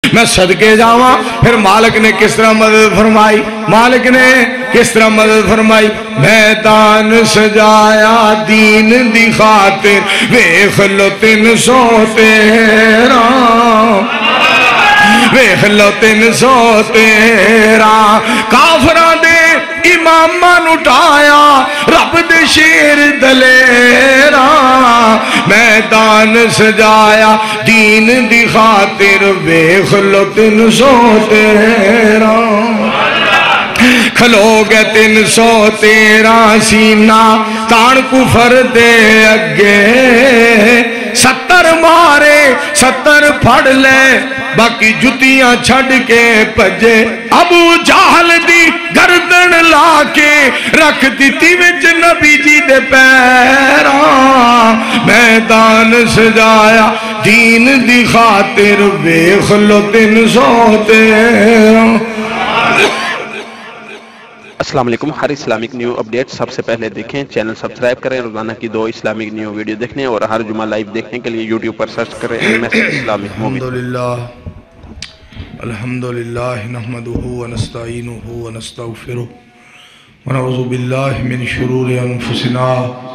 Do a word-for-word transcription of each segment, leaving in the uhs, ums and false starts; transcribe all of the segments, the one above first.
میں صدقے جاواں. پھر مالک نے کس طرح مدد فرمائی؟ مالک نے کس طرح مدد فرمائی؟ میدان سجایا دین دی خاطر ویکھ لو تین سو تیرا، ویکھ لو تین سو تیرا. کافران دے امامان اٹھایا رب دے شیر دلیرا، میدان سجایا دین دی خاطر ویکھ لو تین سو تیرا. کھلو گے تین سو تیرا سینہ تان کفر دے اگے، ستر مارے ستر پھڑ لے باقی جتیاں چھڑ کے پجے. ابو جہل دی گردن لا کے رکھ دیتی وچ نبی جی دے پیراں، میدان سجایا دین دی خاطر ویکھ لو تین سو تیرا. السلام علیکم. ہر اسلامک نیو اپڈیٹ سب سے پہلے دیکھیں، چینل سبسکرائب کریں. روزانہ کی دو اسلامک نیو ویڈیو دیکھنے اور ہر جمعہ لائیو دیکھنے کے لیے یوٹیوب پر سرچ کریں ایم ایس اسلامک مووی. الحمدللہ الحمدللہ نحمدہ ونستعینہ ونستغفرہ ونعوذ باللہ من شرور انفسنا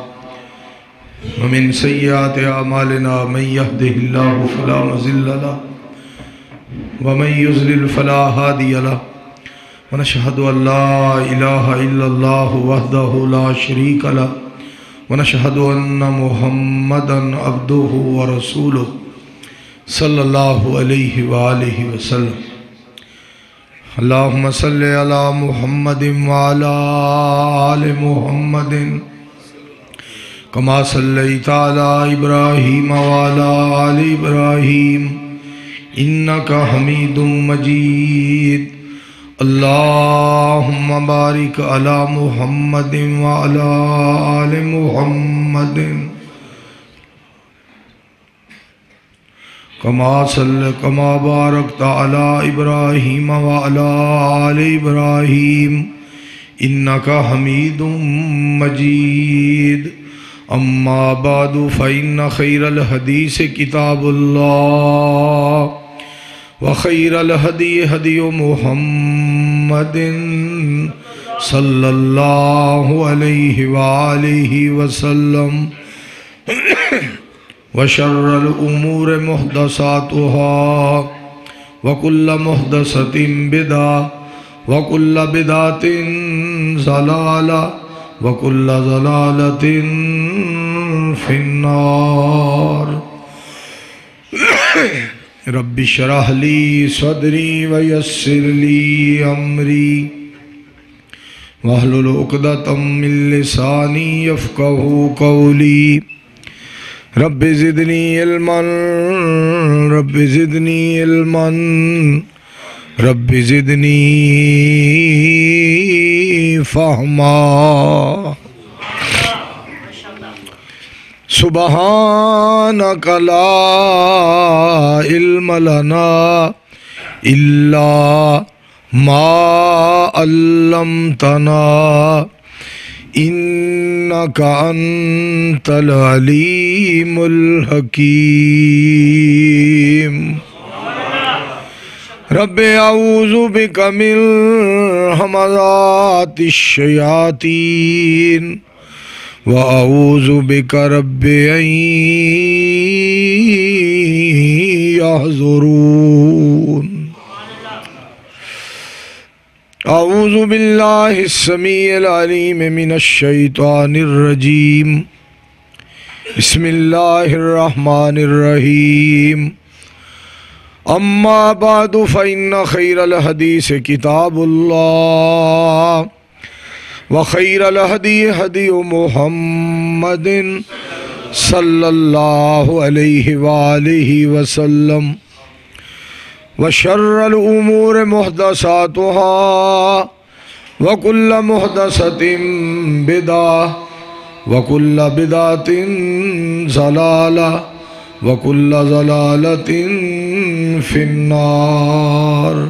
ومن سیئات اعمالنا. من یهده اللہ فلا مضل له ومن یضلل فلا ہادی له. ونشهد أن لا إله إلا الله وحده لا شريك له ونشهد أن محمدا عبده ورسوله صلى الله عليه وآله وسلم. اللهم صل على محمد وعلى آل محمد كما صليت على إبراهيم وعلى آل إبراهيم إنك حميد مجيد. اللهم بارك على محمد وعلى آل محمد كما صلى كما باركت على إبراهيم وعلى آل إبراهيم إنك حميد مجيد. أما بعد فإن خير الحديث كتاب الله وخير الهدي هدي محمد صلى الله عليه وآله وسلم وشر الأمور محدثاتها وكل محدثة بدعة وكل بدعة ضلالة وكل ضلالة في النار. رب اشرح لي صدري ويسر لي أمري واحلل عقدة من لساني يفقهوا قولي. رب زدني علما رب زدني علما رب زدني فهما. سبحانك لا علم لنا إلا ما علمتنا إنك أنت العليم الحكيم. رب أعوذ بك من همزات الشياطين وأعوذ بك رب أن يحضرون. أعوذ بالله السميع العليم من الشيطان الرجيم. بسم الله الرحمن الرحيم. أما بعد فإن خير الحديث كتاب الله وخير الهدي هدي محمد صلى الله عليه وآله وسلم وشر الأمور محدثاتها وكل محدثة بدعة وكل بدعة ضلالة وكل ضلالة في النار.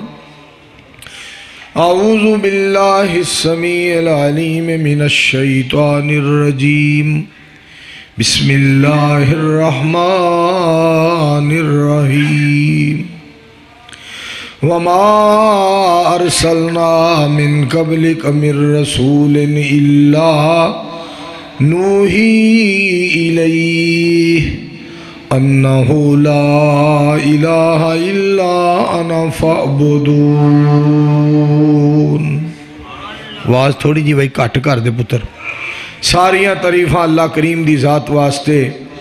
أعوذ بالله السميع العليم من الشيطان الرجيم. بسم الله الرحمن الرحيم. وما ارسلنا من قبلک من رسول الا نوحی الیہ انہ لا الہ الا انا فاعبدون۔ آواز تھوڑی جی بھائی کٹ کر دے پتر۔ ساریاں تعریفاں اللہ کریم دی ذات واسطے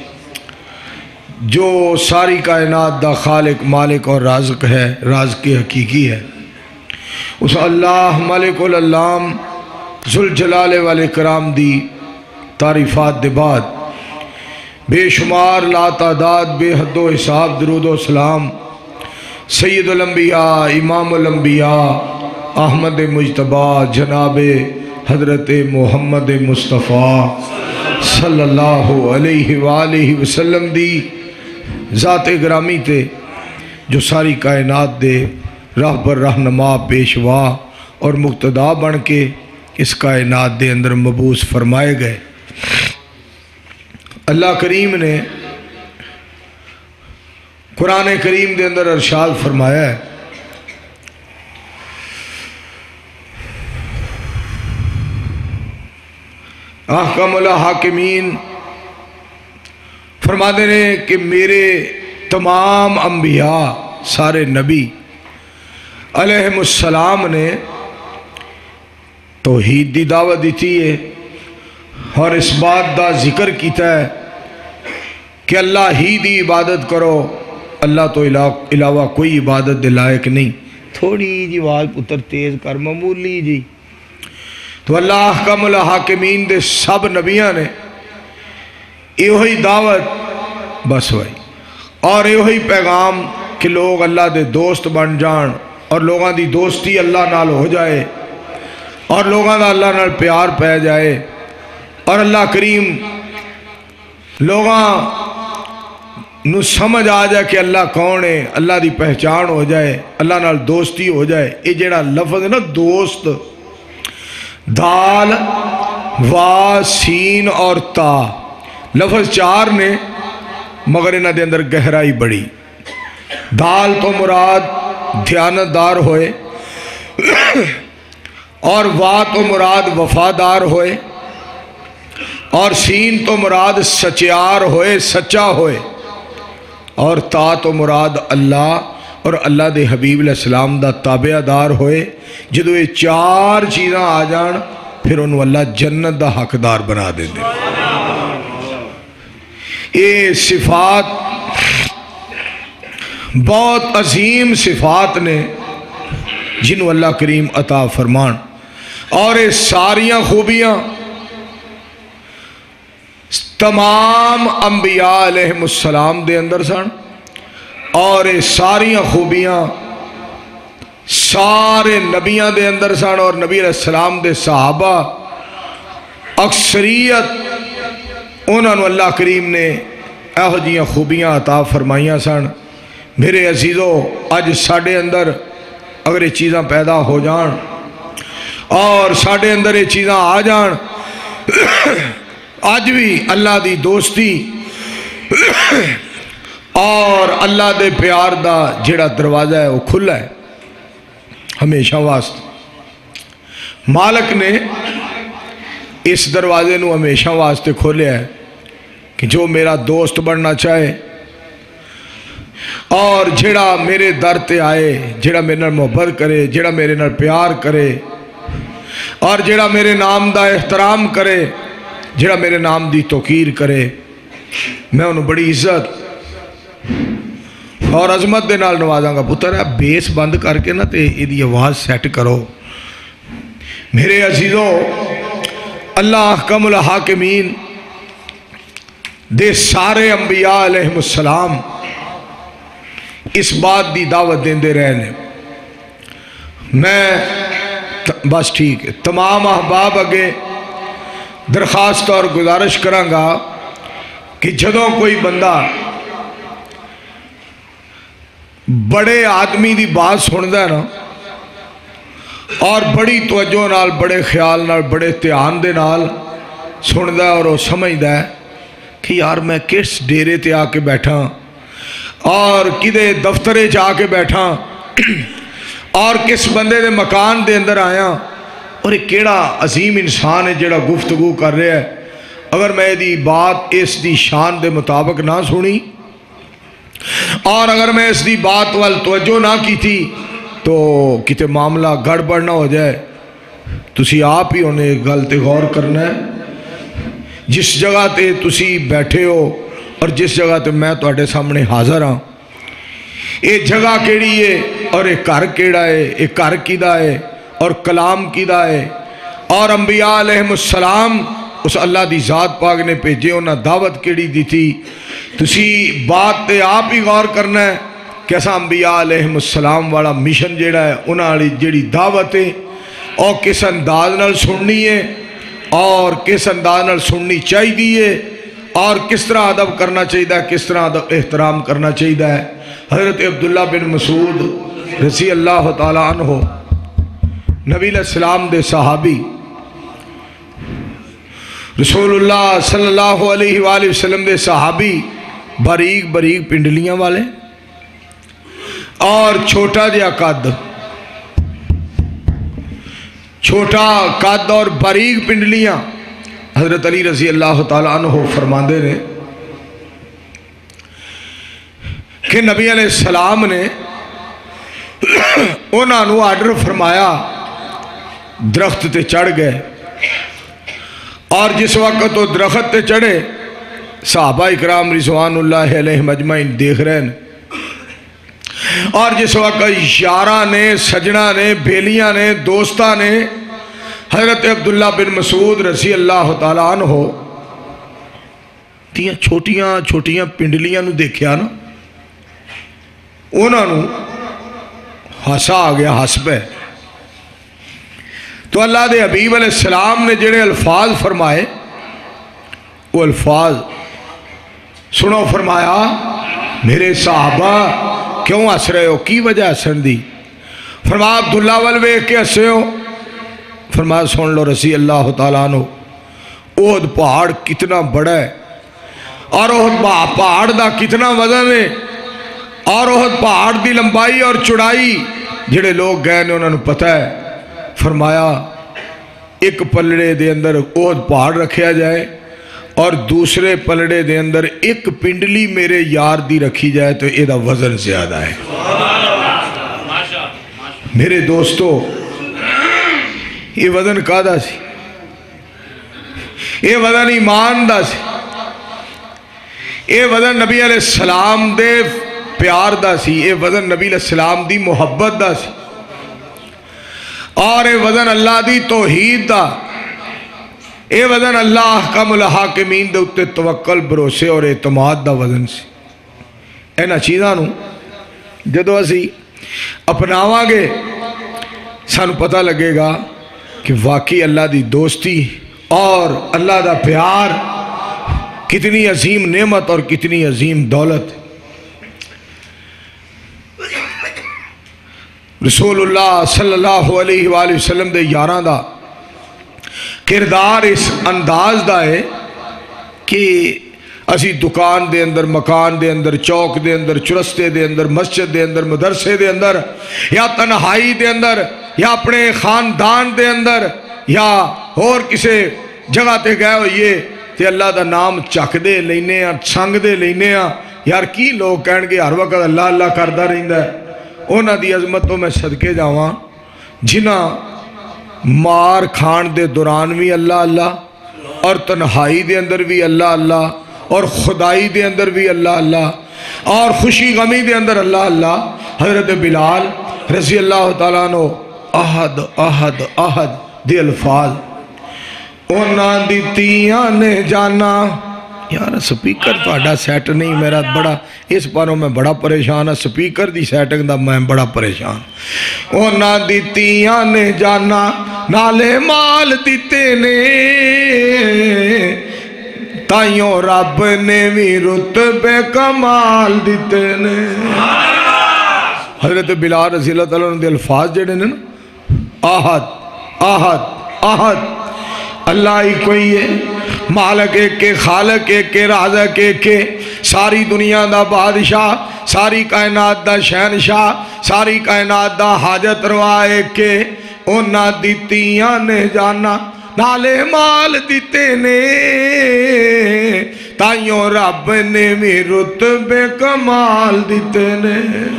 جو ساری کائنات دا خالق مالک اور رازق ہے، رازق حقیقی ہے۔ اس اللہ مالک العلام ذوالجلال والاکرام دی تعریفات دے بعد بے شمار لا تعداد بے حد و حساب درود و سلام سید الانبیاء امام الانبیاء احمد مجتبی جناب حضرت محمد مصطفیٰ صلی اللہ علیہ وآلہ وسلم دی ذات گرامی تے جو ساری کائنات دے راہبر رہنما پیشوا اور مقتدا بن کے اس کائنات دے اندر مبعوث فرمائے گئے۔ اللہ کریم نے قرآن کریم دے اندر ارشاد فرمایا ہے، احکم الحاکمین فرما دے رہے کہ میرے تمام انبیاء سارے نبی علیہم السلام نے توحید دی دعوت دیتی ہے اور اس بات دا ذکر کیتا ہے کہ اللہ ہی دی عبادت کرو، اللہ تو علاوہ کوئی عبادت دے لائق نہیں۔ تھوڑی جی آواز پتر تیز کر، معمولی جی۔ تو اللہ احکم الحاکمین دے سب نبیاں نے ایوہی دعوت بس ہوئی اور ایوہی پیغام کہ لوگ اللہ دے دوست بن جان اور لوگاں دی دوستی اللہ نال ہو جائے اور لوگاں دا اللہ نال پیار پہ جائے اور اللہ کریم لوگاں نو سمجھ آ جائے کہ اللہ کون ہے، اللہ دی پہچان ہو جائے، اللہ نال دوستی ہو جائے۔ یہ جڑا لفظ ہے نا دوست، دال وا سین اور تا لفظ چار نے مگر انہاں دے اندر گہرائی بڑی۔ دال تو مراد دیانتدار ہوئے اور وا تو مراد وفادار ہوئے اور سین تو مراد سچیار ہوئے، سچا ہوئے، اور تا تو مراد اللہ اور اللہ دے حبیب علیہ السلام دا تابعہ دار ہوئے۔ جدو یہ چار چیزاں آ جان پھر انہوں اللہ جنت دا حقدار بنا دے دے۔ یہ صفات بہت عظیم صفات نے جنہوں اللہ کریم عطا فرمان، اور یہ ساریاں خوبیاں تمام انبیاء علیہ السلام دے اندر سن، اور یہ ساریاں خوبیاں سارے نبیاں دے اندر سن، اور نبی علیہ السلام دے صحابہ اکثریت انہوں نے اللہ کریم نے ایہو جیاں خوبیاں عطا فرمائیاں سن۔ میرے عزیزو، اج ساڑھے اندر اگر یہ چیزاں پیدا ہو جان اور ساڑھے اندر یہ چیزاں آ جان، آج بھی اللہ دی دوستی اور اللہ دے پیار دا جڑا دروازہ ہے وہ کھلا ہے ہمیشہ واسطے۔ مالک نے اس دروازے نو ہمیشہ واسطے کھولیا ہے کہ جو میرا دوست بننا چاہے اور جڑا میرے در تے آئے، جڑا میرے نال محبت کرے، جڑا میرے نال پیار کرے اور جڑا میرے نام دا احترام کرے، جڑا میرے نام دی توقیر کرے، میں انہوں بڑی عزت اور عظمت دے نال نوازاں گا۔ پتر ہے بیس بند کر کے نا تے ایدی آواز سیٹ کرو۔ میرے عزیزو، اللہ احکم الحاکمین دے سارے انبیاء علیہ السلام اس بات دی دعوت دیندے رہنے۔ میں بس ٹھیک ہے، تمام احباب اگے درخواست اور گزارش کراں گا کہ جدوں کوئی بندہ بڑے آدمی دی بات سندا ہے نا اور بڑی توجہ نال، بڑے خیال نال، بڑے دھیان دے نال سندا ہے اور وہ سمجھدا ہے کہ یار میں کس ڈیرے تے آ کے بیٹھا اور کدے دفترے جا کے بیٹھا اور کس بندے دے مکان دے اندر آیا اور ایک کیڑا عظیم انسان ہے جڑا گفتگو کر رہا ہے. اگر میں دی بات اس دی شان دے مطابق نہ سنی اور اگر میں اس دی بات وال توجہ نہ کی تھی تو کتے معاملہ گڑبڑ نہ ہو جائے. تسی آپ ہی انہیں ایک گل تے غور کرنا ہے. جس جگہ تے تسی بیٹھے ہو اور جس جگہ تے میں تواڈے سامنے حاضر ہاں، یہ جگہ کیڑی ہے اور یہ گھر کیڑا ہے، یہ گھر کیدا ہے اور کلام کیدا ہے، اور انبیاء علیہ السلام اس اللہ دی ذات پاک نے بھیجے، انہاں دعوت کیڑی دی تھی. تسی بات تے آپ ہی غور کرنا ہے کہ ایسا انبیاء علیہ السلام والا مشن جیڑا ہے، انہاں والی جیڑی دعوت ہے اور کس انداز نال سننی ہے اور کس انداز نال سننی چاہیے اور کس طرح ادب کرنا چاہیے، کس طرح ادب احترام کرنا چاہیے. حضرت عبداللہ بن مسعود رضی اللہ تعالیٰ عنہ نبی علیہ السلام دے صحابی، رسول اللہ صلی اللہ علیہ وآلہ وسلم دے صحابی، باریک باریک پنڈلیاں والے اور چھوٹا جہا قد، چھوٹا قد اور باریک پنڈلیاں. حضرت علی رضی اللہ تعالیٰ عنہ فرماندے نے کہ نبی علیہ السلام نے انہاں نو آرڈر فرمایا، درخت تے چڑھ گئے، اور جس وقت وہ درخت تے چڑھے صحابہ اکرام رضوان اللہ علیہ مجمعین دیکھ رہے ہیں، اور جس وقت یاراں نے، سجنہ نے، بیلیاں نے، دوستاں نے حضرت عبداللہ بن مسعود رضی اللہ تعالیٰ عنہ تیاں چھوٹیاں چھوٹیاں پنڈلیاں نو دیکھیا نا، انہوں نے ہسا آ گیا، ہس پہ. تو اللہ دے حبیب علیہ السلام نے جڑے الفاظ فرمائے وہ الفاظ سنو. فرمایا میرے صحابہ کیوں ہس رہے ہو، کی وجہ ہسن دی؟ فرمایا عبداللہ ول ویکھ کے ہسے ہو؟ فرمایا سن لو رضی اللہ تعالیٰ عنہ، احد پہاڑ کتنا بڑا ہے اور احد پہاڑ دا کتنا وزن ہے اور احد پہاڑ دی لمبائی اور چڑائی جڑے لوگ گئے نے انہوں نے پتہ ہے. فرمایا ایک پلڑے دے اندر احد پہاڑ رکھیا جائے اور دوسرے پلڑے دے اندر ایک پنڈلی میرے یار دی رکھی جائے تو یہ دا وزن زیادہ ہے. میرے دوستو یہ وزن کا دا سی؟ یہ وزن ایمان دا سی، یہ وزن نبی علیہ السلام دے پیار دا سی، یہ وزن نبی علیہ السلام دی محبت دا سی، اور یہ وزن اللہ دی توحید دا، یہ وزن اللہ احکم الحاکمین دے اتے توکل، بھروسے اور اعتماد دا وزن سی. اینا چیزاں نو جدو اسی اپناواں گے سانو پتہ لگے گا کہ واقعی اللہ دی دوستی اور اللہ دا پیار کتنی عظیم نعمت اور کتنی عظیم دولت. رسول اللہ صلی اللہ علیہ وآلہ وسلم دے یاراں دا کردار اس انداز دا ہے کہ اسی دکان دے اندر، مکان دے اندر، چوک دے اندر، چرستے دے اندر، مسجد دے اندر، مدرسے دے اندر، یا تنہائی دے اندر، یا اپنے خاندان دے اندر، یا اور کسے جگہ تے گئے ہوئیے تے اللہ دا نام چک دے لینے ہیں، سنگ دے لینے ہیں. یار کی لوگ کہن گے ہر وقت اللہ اللہ کردہ رہندہ ہے. اونا دی عظمتوں میں صدقے جاواں جنہ مار کھان دے دوران بھی اللہ اللہ اور تنہائی دے اندر بھی اللہ اللہ اور خدائی دے اندر بھی اللہ اللہ اور خوشی غمی دے اندر اللہ اللہ. حضرت بلال رضی اللہ تعالیٰ عنہ احد احد احد دے الفاظ اونا دیتیاں نے جانا. یار سپیکر تہاڈا سیٹ نہیں، میرا بڑا اس پاروں میں بڑا پریشان ہے، سپیکر دی سیٹنگ دا میں بڑا پریشان. اونا دیتیاں نے جانا نالے مال دیتے نے، تائیوں رب نے بھی رتبے کمال دیتے نے. حضرت بلال رضی اللہ تعالیٰ عنہ دے الفاظ جڑے نے آہد آہد آہد، اللہ ہی کوئی ہے، مالک ایک کے، خالق ایک کے، رازق ایک کے، ساری دنیا دا بادشاہ، ساری کائنات دا شہنشاہ ساری کائنات دا حاجت روائے کے اونا دیتیاں نے جانا نالے مال دیتے نے تائیوں رب نے بھی رتبے کمال دیتے نے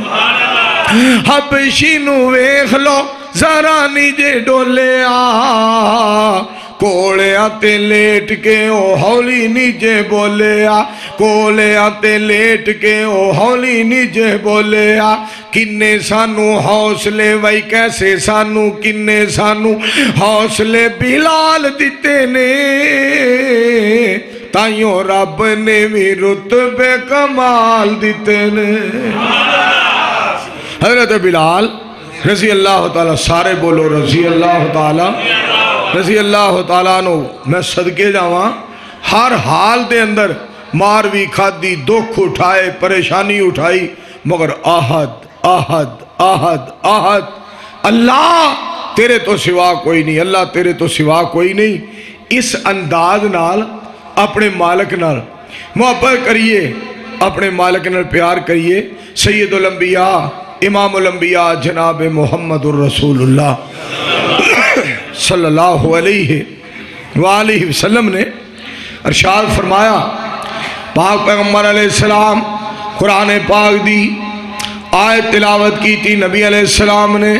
حبشی نو ویکھ لو ذرا نیجے ڈولے آ کولے آتے لیٹ کے او ہولی نیجے بولے آ کولے آتے لیٹ کے او ہولی نیجے بولے آ کنے سانو حوصلے وئی کیسے سانو کنے سانو حوصلے بلال دیتے نے تائیوں رب نے بھی رتبے کمال دیتے نے حضرت بلال رضی اللہ تعالیٰ سارے بولو رضی اللہ تعالیٰ رضی اللہ تعالیٰ نو میں صدقے جاواں ہر حال دے اندر مار بھی کھادی دکھ اٹھائے پریشانی اٹھائی مگر آہد آہد آہد آہد اللہ تیرے تو سوا کوئی نہیں اللہ تیرے تو سوا کوئی نہیں اس انداز نال اپنے مالک نال محبت کریے اپنے مالک نال پیار کریے سید الانبیاء امام الانبیاء جناب محمد الرسول اللہ صلی اللہ علیہ وآلہ وسلم نے ارشاد فرمایا پاک پیغمبر علیہ السلام قرآن پاک دی آیت تلاوت کی تھی نبی علیہ السلام نے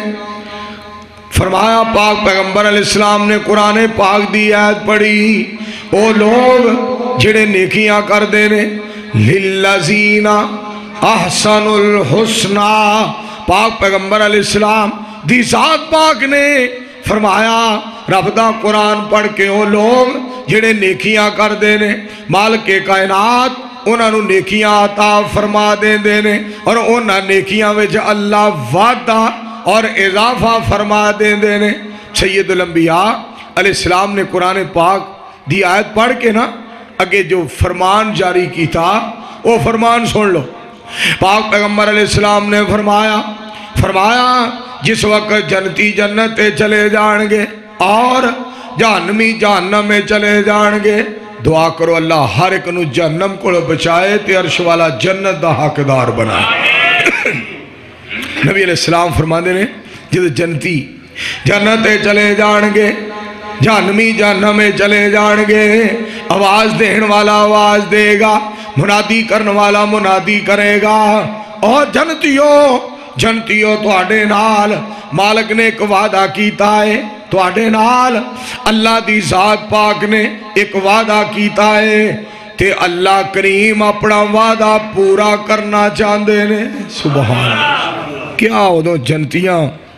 فرمایا پاک پیغمبر علیہ السلام نے قرآن پاک دی آیت پڑھی او لوگ جڑے نیکیاں کر دینے للذین احسن الحسنہ پاک پیغمبر علیہ السلام دی ذات پاک نے فرمایا رب دا قرآن پڑھ کے وہ لوگ جڑے نیکیاں کر دینے مالک کائنات انہاں نو نیکیاں عطا فرما دے دینے اور انہاں نیکیاں وچ اللہ وعدہ اور اضافہ فرما دے دینے سید الانبیاء علیہ السلام نے قرآن پاک دی آیت پڑھ کے نا اگے جو فرمان جاری کی تھا وہ فرمان سن لو پاک پیغمبر علیہ السلام نے فرمایا فرمایا جس وقت جنتی جنت چلے جان گے اور جہنمی جہنم میں چلے جان گے دعا کرو اللہ ہر ایک نو جہنم کو بچائے تے عرش والا جنت دا حقدار بنائے نبی علیہ السلام فرما دے نے جد جنتی جنت چلے جان گے جہنمی جہنم میں چلے جان گے آواز دین والا آواز دے گا منادی کرن والا منادی کرے گا اور جنتیوں جنتیوں تواڈے نال مالک نے ایک وعدہ کیتا ہے تواڈے نال اللہ دی ذات پاک نے ایک وعدہ کیتا ہے تے اللہ کریم اپنا وعدہ پورا کرنا چاہندے نے سبحان اللہ کیا ادو جنتیاں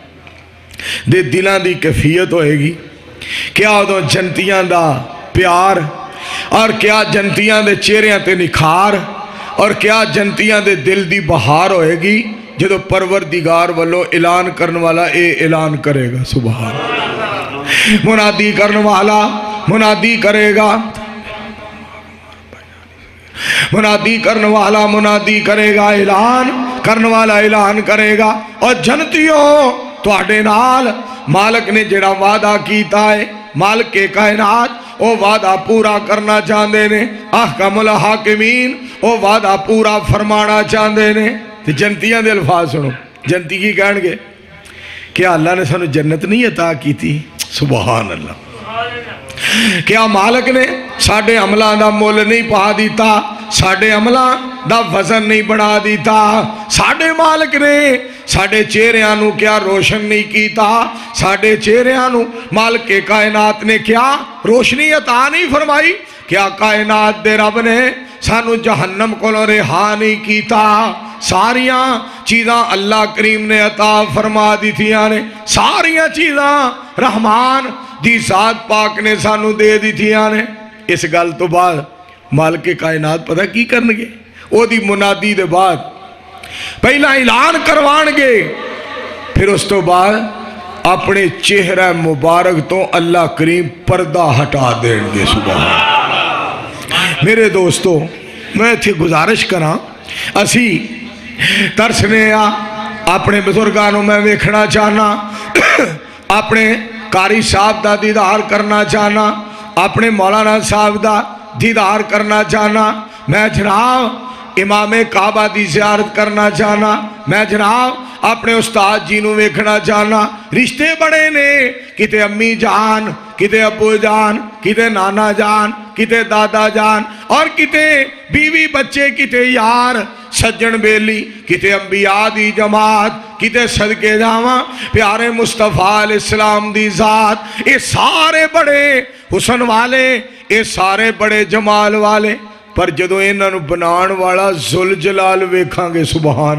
دے دلاں دی کیفیت ہوئے گی کیا ادو جنتیاں دا پیار اور کیا جنتیاں دے چہریاں تے نکھار اور کیا جنتیاں دے دل دی بہار ہوئے گی جدو پروردگار والو اعلان کرن والا اے اعلان کرے گا سبحان منادی کرن والا منادی کرے گا منادی کرن والا منادی کرے گا اعلان کرن والا اعلان کرے گا اور جنتیوں تواڈے نال مالک نے جڑا وعدہ کیتا ہے مالک کے کائنات وہ وعدہ پورا کرنا چاہندے نے احکم الحاکمین وہ وعدہ پورا فرمانا چاہندے نے جنتیاں دے الفاظ سنو جنتی کی کہن گے کیا اللہ نے سانو جنت نہیں عطا کی تھی سبحان اللہ کیا مالک نے ساڑھے عملہ دا مول نہیں پا دیتا ساڑھے عملہ دا وزن نہیں بڑھا دیتا ساڑھے مالک نے ساڑھے چہریانو کیا روشن نہیں کیتا ساڑھے چہریانو مالک کے کائنات نے کیا روشنی عطا نہیں فرمائی کیا کائنات دے رب نے سانو جہنم کو رہا نہیں کیتا ساریاں چیزاں اللہ کریم نے عطا فرما دی تھیاں نے ساریاں چیزاں رحمان دی ذات پاک نے سانو دے دی تھیاں نے اس گل تو بعد مالک کائنات پتہ کی کرنگے او دی منادی دے بعد پہلا اعلان کروانگے پھر اس تو بعد اپنے چہرہ مبارک تو اللہ کریم پردہ ہٹا دیں گے سبحان میرے دوستو میں تھی گزارش کرا اسی ترسنے آ اپنے بزرگانوں میں ویکھنا چاہنا اپنے قاری صاحب دا دیدار کرنا چاہنا اپنے مولانا صاحب دا دیدار کرنا چاہنا میں جناب امام کعبہ دی زیارت کرنا چاہنا، میں جناب اپنے استاد جی نو ویکھنا چاہنا، رشتے بڑے نے، کتے امی جان، کتے ابو جان، کتے نانا جان، کتے دادا جان، اور کتے بیوی بچے، کتے یار سجن بیلی، کتے انبیاء دی جماعت، کتے صدقے جاواں پیارے مصطفیٰ علیہ السلام دی ذات، اے سارے بڑے حسن والے، اے سارے بڑے جمال والے، پر جدو انہاں نو بنان والا ذوالجلال ویکھاں گے سبحان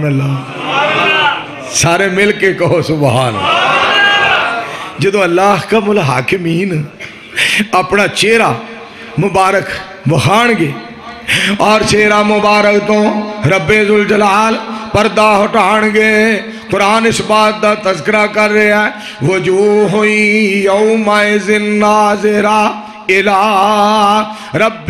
اللہ، سارے مل کے کہو سبحان اللہ۔ جدو اللہ کا الحاکمین اپنا چہرہ مبارک بخان گے اور چہرہ مبارک تو رب ذوالجلال پردہ ہٹان گے، قرآن اس بات دا تذکرہ کر رہے ہیں وجوہ یومئذ ناظرہ الہ رب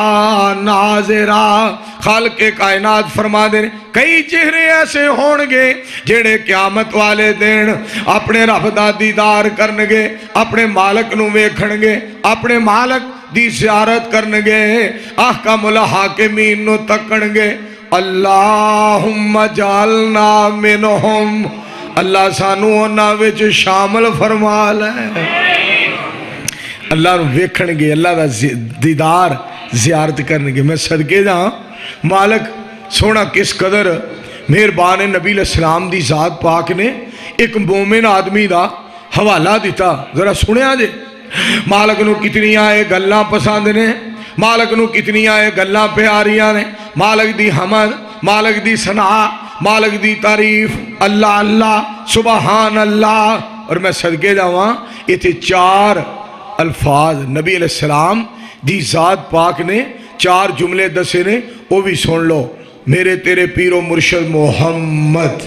ناظرہ، خالق کائنات فرما دے کئی چہرے ایسے ہونگے جڑے قیامت والے دن اپنے رب دا دیدار کرنگے، اپنے مالک نو ویکھنگے، اپنے مالک دی زیارت کرنگے، احکام الحاکمین نو تکنگے۔ اللہم جعلنا منہم، اللہ سانو انہاں وچ شامل فرما لے۔ اللہ نو ویکھنگے، اللہ دا دیدار زیارت کرنگے۔ میں صدقے جہاں مالک سونا کس قدر مہربان نبی علیہ السلام دی ذات پاک نے ایک مومن آدمی دا حوالہ دیتا، ذرا سنے آجے مالک نو کتنی آئے گلاں پسند نے، مالک نو کتنی آئے گلاں پیاریاں نے، مالک دی حمد، مالک دی ثنا، مالک دی تعریف، اللہ اللہ سبحان اللہ۔ اور میں صدقے جاواں یہ تھے چار الفاظ نبی علیہ السلام دی ذات پاک نے چار جملے دسے نے، وہ بھی سن لو۔ میرے تیرے پیر و مرشد محمد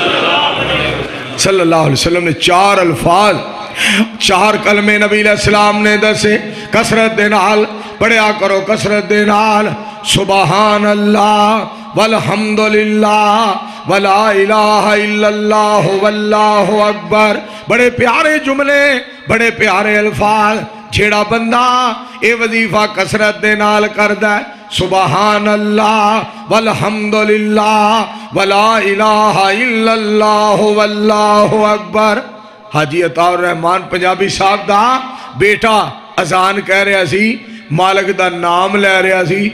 صلی اللہ علیہ وسلم نے چار الفاظ، چار کلمے نبی علیہ السلام نے دسے، کسرت دے نال پڑھیا کرو، کسرت دے نال سبحان اللہ والحمدللہ ولا الہ الا اللہ واللہ اکبر۔ بڑے پیارے جملے، بڑے پیارے الفاظ، جھیڑا بندہ اے وظیفہ کسرت دے نال کردہ ہے سبحان اللہ والحمدللہ ولا الہ الا اللہ واللہ اکبر۔ حاجی عطا الرحمان پنجابی صاحب دا بیٹا اذان کہہ رہا سی، مالک دا نام لے رہا سی،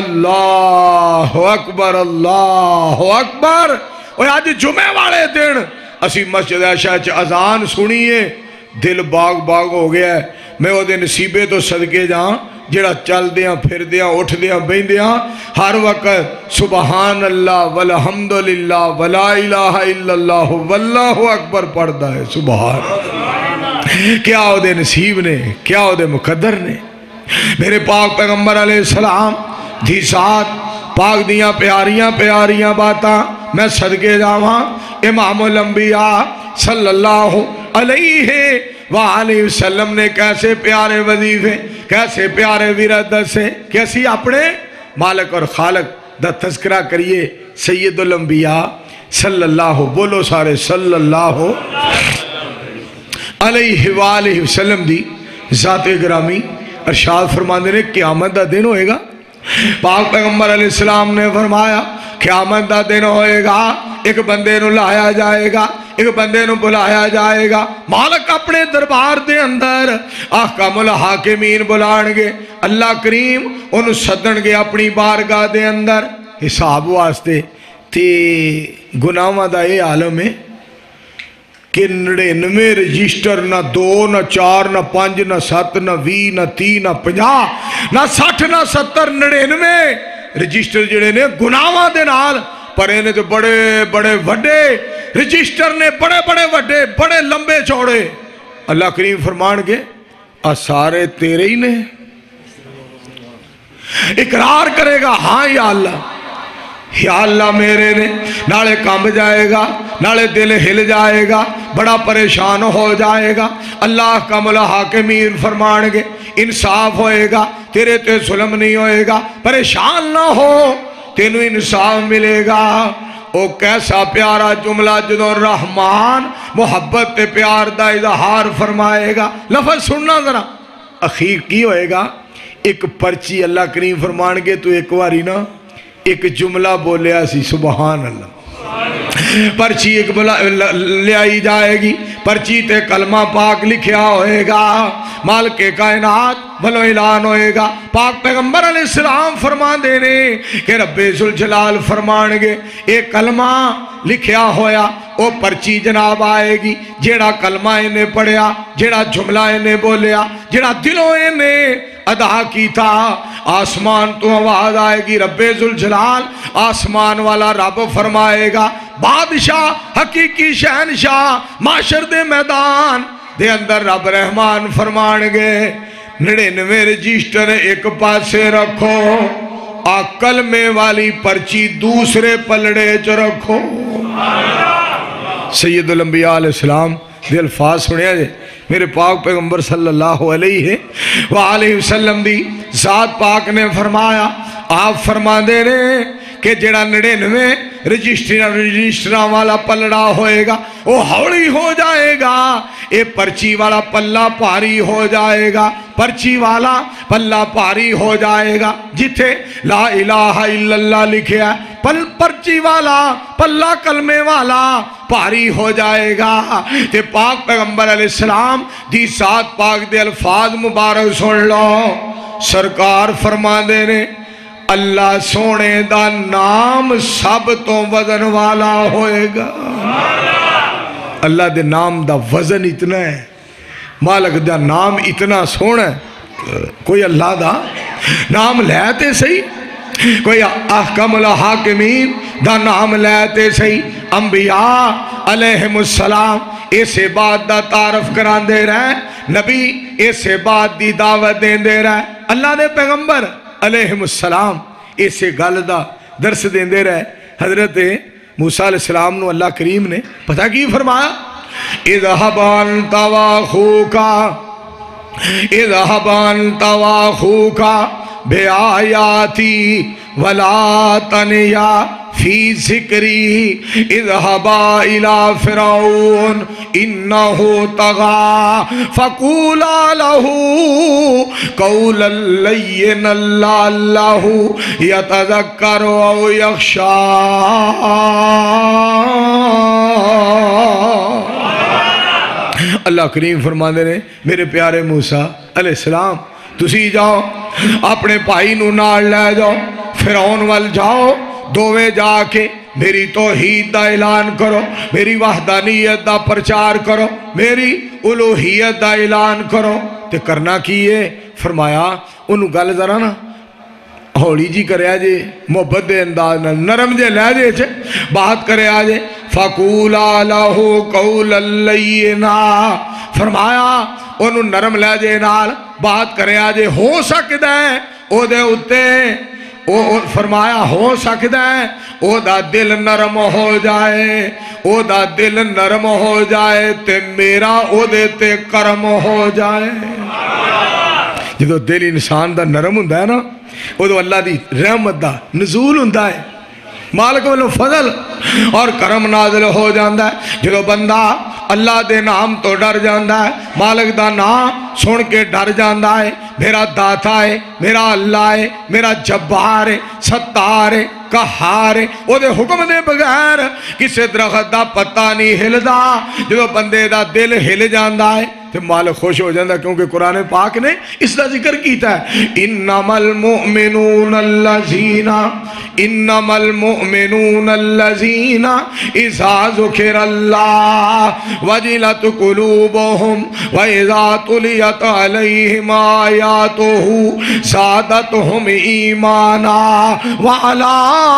اللہ اکبر اللہ اکبر۔ اور آج جمعہ والے دن اسی مسجد عائشہ چ اذان سنیے، دل باغ باغ ہو گیا ہے۔ میں وہ دے نصیبے تو صدقے جاں جڑا چل دیاں پھر دیاں اٹھ دیاں بین دیاں ہر وقت سبحان اللہ والحمدللہ ولا الہ الا اللہ واللہ اکبر پڑھتا ہے۔ سبحان، کیا وہ دے نصیب نے، کیا وہ دے مقدر نے۔ میرے پاک پیغمبر علیہ السلام دی ذات پاک دیاں پیاریاں پیاریاں باتاں میں صدقے جاواں امام الانبیاء صلی اللہ علیہ وآلہ وسلم نے کیسے پیارے وظیفے، کیسے پیارے ورد سے، کیسی اپنے مالک اور خالق دا تذکرہ کریے۔ سید الانبیاء صلی اللہ، بولو سارے صلی اللہ علیہ وآلہ وسلم دی ذات گرامی ارشاد فرماندے نے قیامت دا دن ہوئے گا۔ پاک پیغمبر علیہ السلام نے فرمایا قیامت دا دن ہوئے گا، ایک بندے نو لایا جائے گا، ایک بندے نو بلایا جائے گا، مالک اپنے دربار دے اندر احکام الحاکمین بلانگے، اللہ کریم انہوں صدنگے اپنی بارگاہ دے اندر حساب واسطے۔ تے گناہوں دا اے عالم ہے کہ نڑینوے رجسٹر نہ دو نہ چار نہ پانچ نہ سات نہ وی نہ تی نہ پنجا نہ سٹھ نہ ستر نڑینوے رجسٹر جڑے نے گناہوں دے نال پرے نے تو بڑے بڑے وڈے رجسٹر نے، بڑے بڑے وڈے بڑے لمبے چوڑے۔ اللہ کریم فرمان گے سارے تیرے ہی نے۔ اقرار کرے گا ہاں یا اللہ، یا اللہ میرے نے، نالے کام جائے گا، نالے دل ہل جائے گا، بڑا پریشان ہو جائے گا۔ اللہ کا مولا حاکمین فرمان گے انصاف ہوئے گا، تیرے تے ظلم نہیں ہوئے گا، پریشان نہ ہو، تینوں انصاف ملے گا۔ او کیسا پیارا جملہ جدو رحمان محبت تے پیار دا اظہار فرمائے گا۔ لفظ سننا ذرا، اخیر کی ہوئے گا، ایک پرچی اللہ کریم فرمان گے تو ایک واری نا ایک جملہ بولیا سی سبحان اللہ پرچی ایک لے آئی جائے گی پرچی تے کلمہ پاک لکھیا ہوئے گا مالک کائنات بھلو اعلان ہوئے گا پاک پیغمبر علیہ السلام فرما دینے کہ رب ذوالجلال فرمان گے ایک کلمہ لکھیا ہویا او پرچی جناب آئے گی جیڑا کلمہ انہیں پڑھیا جیڑا جملہ انہیں بولیا جیڑا دلوں انہیں ادا کی تھا آسمان تو آواز آئے گی رب ذوالجلال آسمان والا رب فرمائے گا بادشاہ حقیقی شہنشاہ معاشر دے میدان دے اندر رب رحمان فرمان گے نڑینوے رجسٹر ایک پاسے رکھو آ کلمے والی پرچی دوسرے پلڑے چ رکھو سید الانبیاء علیہ السلام دے الفاظ سنیا جے میرے پاک پیغمبر صلی اللہ علیہ وآلہ وسلم دی ذات پاک نے فرمایا آپ فرما دے رہے کہ جڑا نڑینوے رجسٹرہ رجسٹرہ والا پلڑا ہوئے گا وہ ہوڑی ہو جائے گا اے پرچی والا پلہ پاری ہو جائے گا پرچی والا پلہ پاری ہو جائے گا جتھے لا الہ الا اللہ لکھے ہے پل پرچی والا پلہ کلمے والا پاری ہو جائے گا تے پاک پیغمبر علیہ السلام دی ذات پاک دے الفاظ مبارک سن لو سرکار فرما دے نے اللہ سونے دا نام سب تو وزن والا ہوئے گا اللہ دے نام دا وزن اتنا ہے مالک دا نام اتنا سونا ہے کوئی اللہ دا نام لیتے صحیح کوئی احکم الحاکمین دا نام لیتے صحیح انبیاء علیہم السلام ایسے بات دا تعارف کران دے رہے نبی ایسے بات دی دعوت دین دے رہے اللہ دے پیغمبر علیہم السلام ایسے گل دا درس دین دے رہے حضرت موسیٰ علیہ السلام نو اللہ کریم نے پتہ کی فرمایا اذهب انت واخوک اذهب انت واخوک بآیاتی ولا تنیا فی ذکری اذهبا الى فرعون انہو طغى فقولا له قولا لینا لعلہ یتذکر او یخشی اللہ کریم فرماندے نے میرے پیارے موسیٰ علیہ السلام تسی جاؤ اپنے بھائی نو نال لے جاؤ فرعون وال جاؤ دوویں جا کے میری توحید دا اعلان کرو میری وحدانیت دا پرچار کرو میری الوہیت دا اعلان کرو تے کرنا کیے فرمایا انہوں گل ذرا نا ہولی جی کرے آجے محبت دے انداز نرم جے لے جے چھے بات کرے آجے فَقُولَا لَهُ قَوْلًا لَيِّنًا فرمایا انہوں نرم لے جے نال بات کرے آجے ہو سکتا ہے او دے اتے فرمایا ہو سکتا ہے او دا دل نرم ہو جائے او دا دل نرم ہو جائے تے میرا او دے تے کرم ہو جائے جدو دل انسان دا نرم ہوندہ ہے نا او دو اللہ دی رحمت دا نزول ہوندہ ہے مالک والو فضل اور کرم نازل ہو جاندہ ہے جدو بندہ اللہ دے نام تو ڈر جاندہ ہے مالک دا نام سن کے ڈر جاندہ ہے میرا داتا ہے میرا اللہ ہے میرا جبار ہے ستار ہے قہار ہے او دے حکم دے بغیر کسے درخت دا پتہ نہیں ہل دا جدو بندے دا دل ہل جاندہ ہے تو مالک خوش ہو جاندہ کیونکہ قرآن پاک نے اس کا ذکر کیتا ہے انما المؤمنون الذین انما المؤمنون الذین اذا ذکر اللہ وجلت قلوبهم واذا تلیت علیہم آیاتہ زادتہم ایمانا وعلا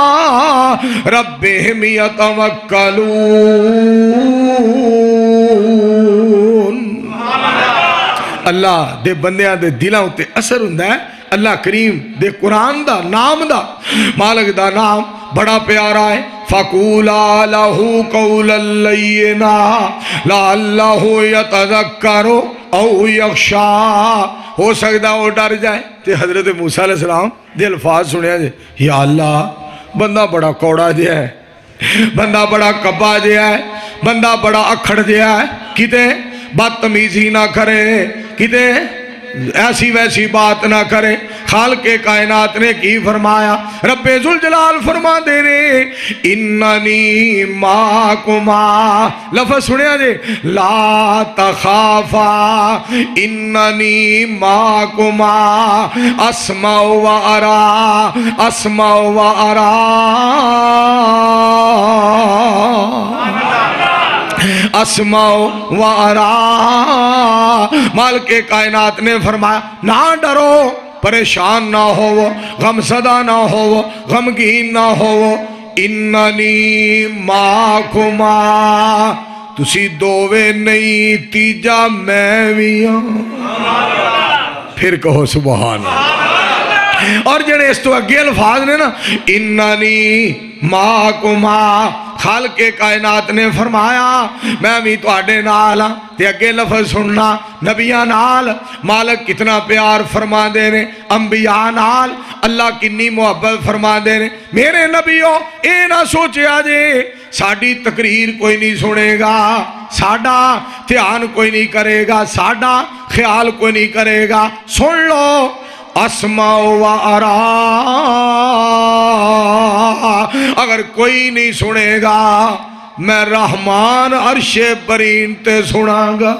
ربہم یتوکلون اللہ دے بندیاں دے دلاں تے اثر ہوندہ ہے اللہ کریم دے قرآن دا نام دا مالک دا نام بڑا پیارا ہے فَقُولَا لَهُ قَوْلًا لَيِّنًا لَعَلَّهُ يَتَذَكَّرُ او یخشی ہو سکتا وہ ڈر جائے تے حضرت موسیٰ علیہ السلام دے الفاظ سنیا جائے یا اللہ بندہ بڑا کوڑا جیا ہے بندہ بڑا کبا جیا ہے بندہ بڑا اکھڑ جیا ہے کتے بدتمیزی نہ کرے کتے ایسی ویسی بات نہ کرے. خالق کائنات نے کی فرمایا؟ رب ذوالجلال فرما دے رہے اننی معکما. لفظ سنیا جے لا تخافا اننی معکما اسمع و ارا اسمع و ارا اسمع و ارا. مالک کائنات نے فرمایا نہ ڈرو، پریشان نہ ہو، غم زدہ نہ ہو، غمگین نہ ہو. اننی معکما تسی دووے نہیں تیجا میں بھی ہوں. پھر کہو سبحان اللہ. اور جڑے اس تو اگے الفاظ نے نا اننی معکما، خالق کائنات نے فرمایا میں بھی تواڈے نال ہاں. تے اگے لفظ سننا نبیاں نال مالک کتنا پیار فرما دے نے، انبیاء نال اللہ کنی محبت فرما دے نے. میرے نبیوں اے نہ سوچیا جے ساڈی تقریر کوئی نہیں سنے گا، ساڈا دھیان کوئی نہیں کرے گا، ساڈا خیال کوئی نہیں کرے گا. سن لو اسمع و ارا، اگر کوئی نہیں سنے گا میں رحمان عرش برین تے سنا گا.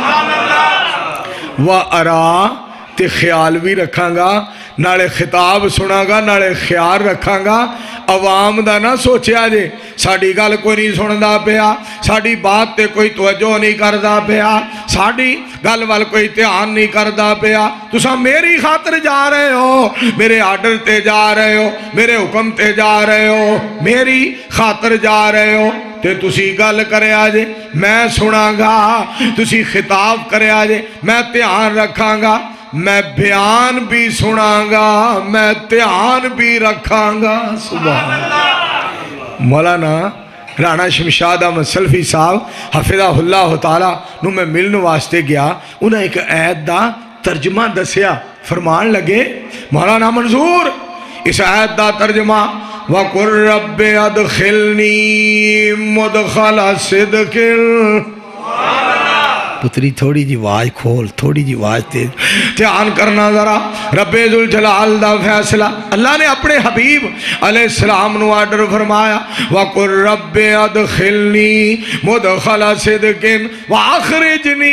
و ارا تے خیال بھی رکھاں گا، نالے خطاب سنا گا، نالے خیال رکھاں گا. عوام دا نہ سوچیا جے ساڑی گل کوئی نہیں سندا پیا، ساڑی بات تے کوئی توجہ نہیں کردا پیا، ساڑی گل وال کوئی دھیان نہیں کردا پیا. تساں میری خاطر جا رہے ہو، میرے آرڈر تے جا رہے ہو، میرے حکم تے جا رہے ہو، میری خاطر جا رہے ہو. تے تسی گل کرے آجے میں سنا گا، تسی خطاب کرے آجے میں دھیان رکھاں گا، میں بیان بھی سنا گا، میں دھیان بھی رکھاں گا. سبحان اللہ. مولانا رانا شمشاد احمد سلفی صاحب حفظہ اللہ تعالیٰ نو میں ملن واسطے گیا. انہیں ایک آیت دا ترجمہ دسیا، فرمان لگے مولانا منظور اس آیت دا ترجمہ وَقُلْ رَبِّ اَدْخِلْنِي مُدْخَلَ صِدْقٍ. پتری تھوڑی جی آواز کھول، تھوڑی جی آواز تیز، دھیان کرنا ذرا. رب ذوالجلال دا فیصلہ اللہ نے اپنے حبیب علیہ السلام نو آرڈر فرمایا وَقُلْ رَبِّ اَدْخِلْنِي مُدْخَلَ صِدْقٍ وَأَخْرِجْنِي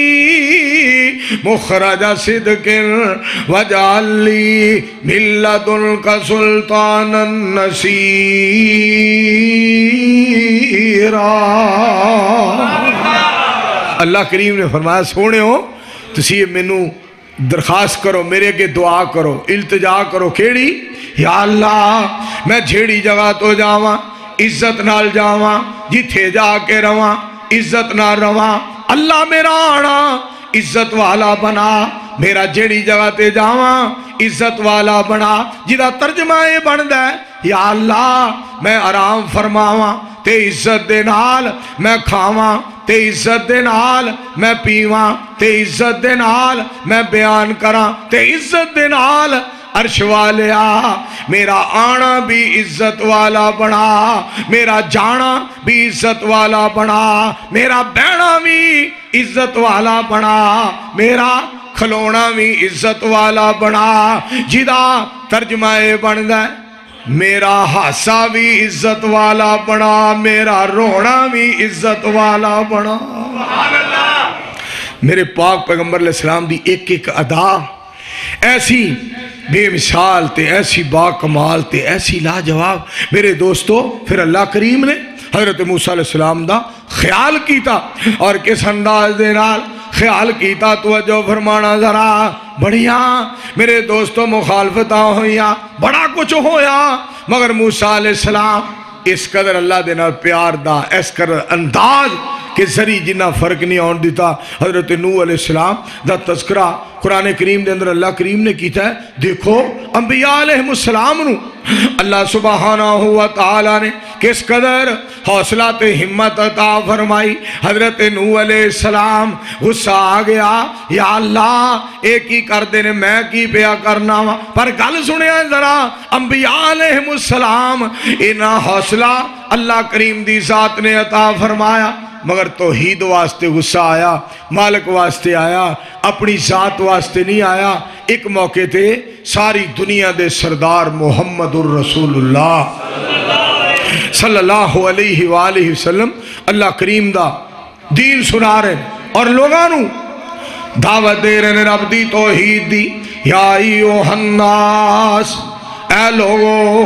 مُخْرَجَ صِدْقٍ وَاجْعَل لِّي مِن لَّدُنكَ سُلْطَانًا نَصِيرًا. اللہ کریم نے فرمایا سونے ہو تسی مینو درخواست کرو، میرے اگے دعا کرو، التجا کرو. کیڑی؟ یا اللہ میں جھیڑی جگہ تو جاواں عزت نال جاواں، جتھے جا کے رواں عزت نال رواں. اللہ میرا آنا عزت والا بنا، میرا جھیڑی جگہ تے جاواں عزت والا بنا. جدا ترجمہ یہ بندا ہے یا اللہ میں آرام فرماواں تے عزت دے نال میں کھاواں، تے عزت دے نال میں پیواں، تے عزت دے نال میں بیان کراں، تے عزت دے نال عرش والیا میرا آنا بھی عزت والا بنا، میرا جانا بھی عزت والا بنا، میرا بہنا بھی عزت والا بنا، میرا کھلونا بھی عزت والا بنا. جدا ترجمہ یہ بندا ہے میرا ہاسا بھی عزت والا بنا، میرا رونا بھی عزت والا بنا. میرے پاک پیغمبر علیہ السلام دی ایک ایک ادا ایسی بے مثال تے ایسی با کمال تے ایسی لاجواب. میرے دوستو پھر اللہ کریم نے حضرت موسیٰ علیہ السلام دا خیال کیتا، اور کس انداز دے نال خیال کیتا توجہ فرمانا ذرا. بڑھیا میرے دوستوں مخالفتاں ہویاں، بڑا کچھ ہویا، مگر موسیٰ علیہ السلام اس قدر اللہ دے نال پیار دا، اس قدر انداز کہ ذری جنہ فرق نہیں آن دیتا. حضرت نوح علیہ السلام دا تذکرہ قرآن کریم دے اندر اللہ کریم نے کیتا ہے. دیکھو انبیاء علیہ السلام نو اللہ سبحانہ و تعالی نے کس قدر حوصلہ تے ہمت عطا فرمائی. حضرت نوح علیہ السلام غصہ آ گیا، یا اللہ ایک ہی کر دینے میں کی پیا کرنا وا. پر گل سنیا ذرا انبیاء علیہ السلام انہا حوصلہ اللہ کریم دی ذات نے عطا فرمایا. مگر توحید واسطے غصہ آیا، مالک واسطے آیا، اپنی ذات واسطے نہیں آیا۔ ایک موقع تے ساری دنیا دے سردار محمد الرسول اللہ صلی اللہ علیہ وآلہ وسلم اللہ کریم دا دین سنا رہے اور لوگانوں دعوت دے رہے رب دی توحید دی۔ یا ایوہ الناس، اے لوگو،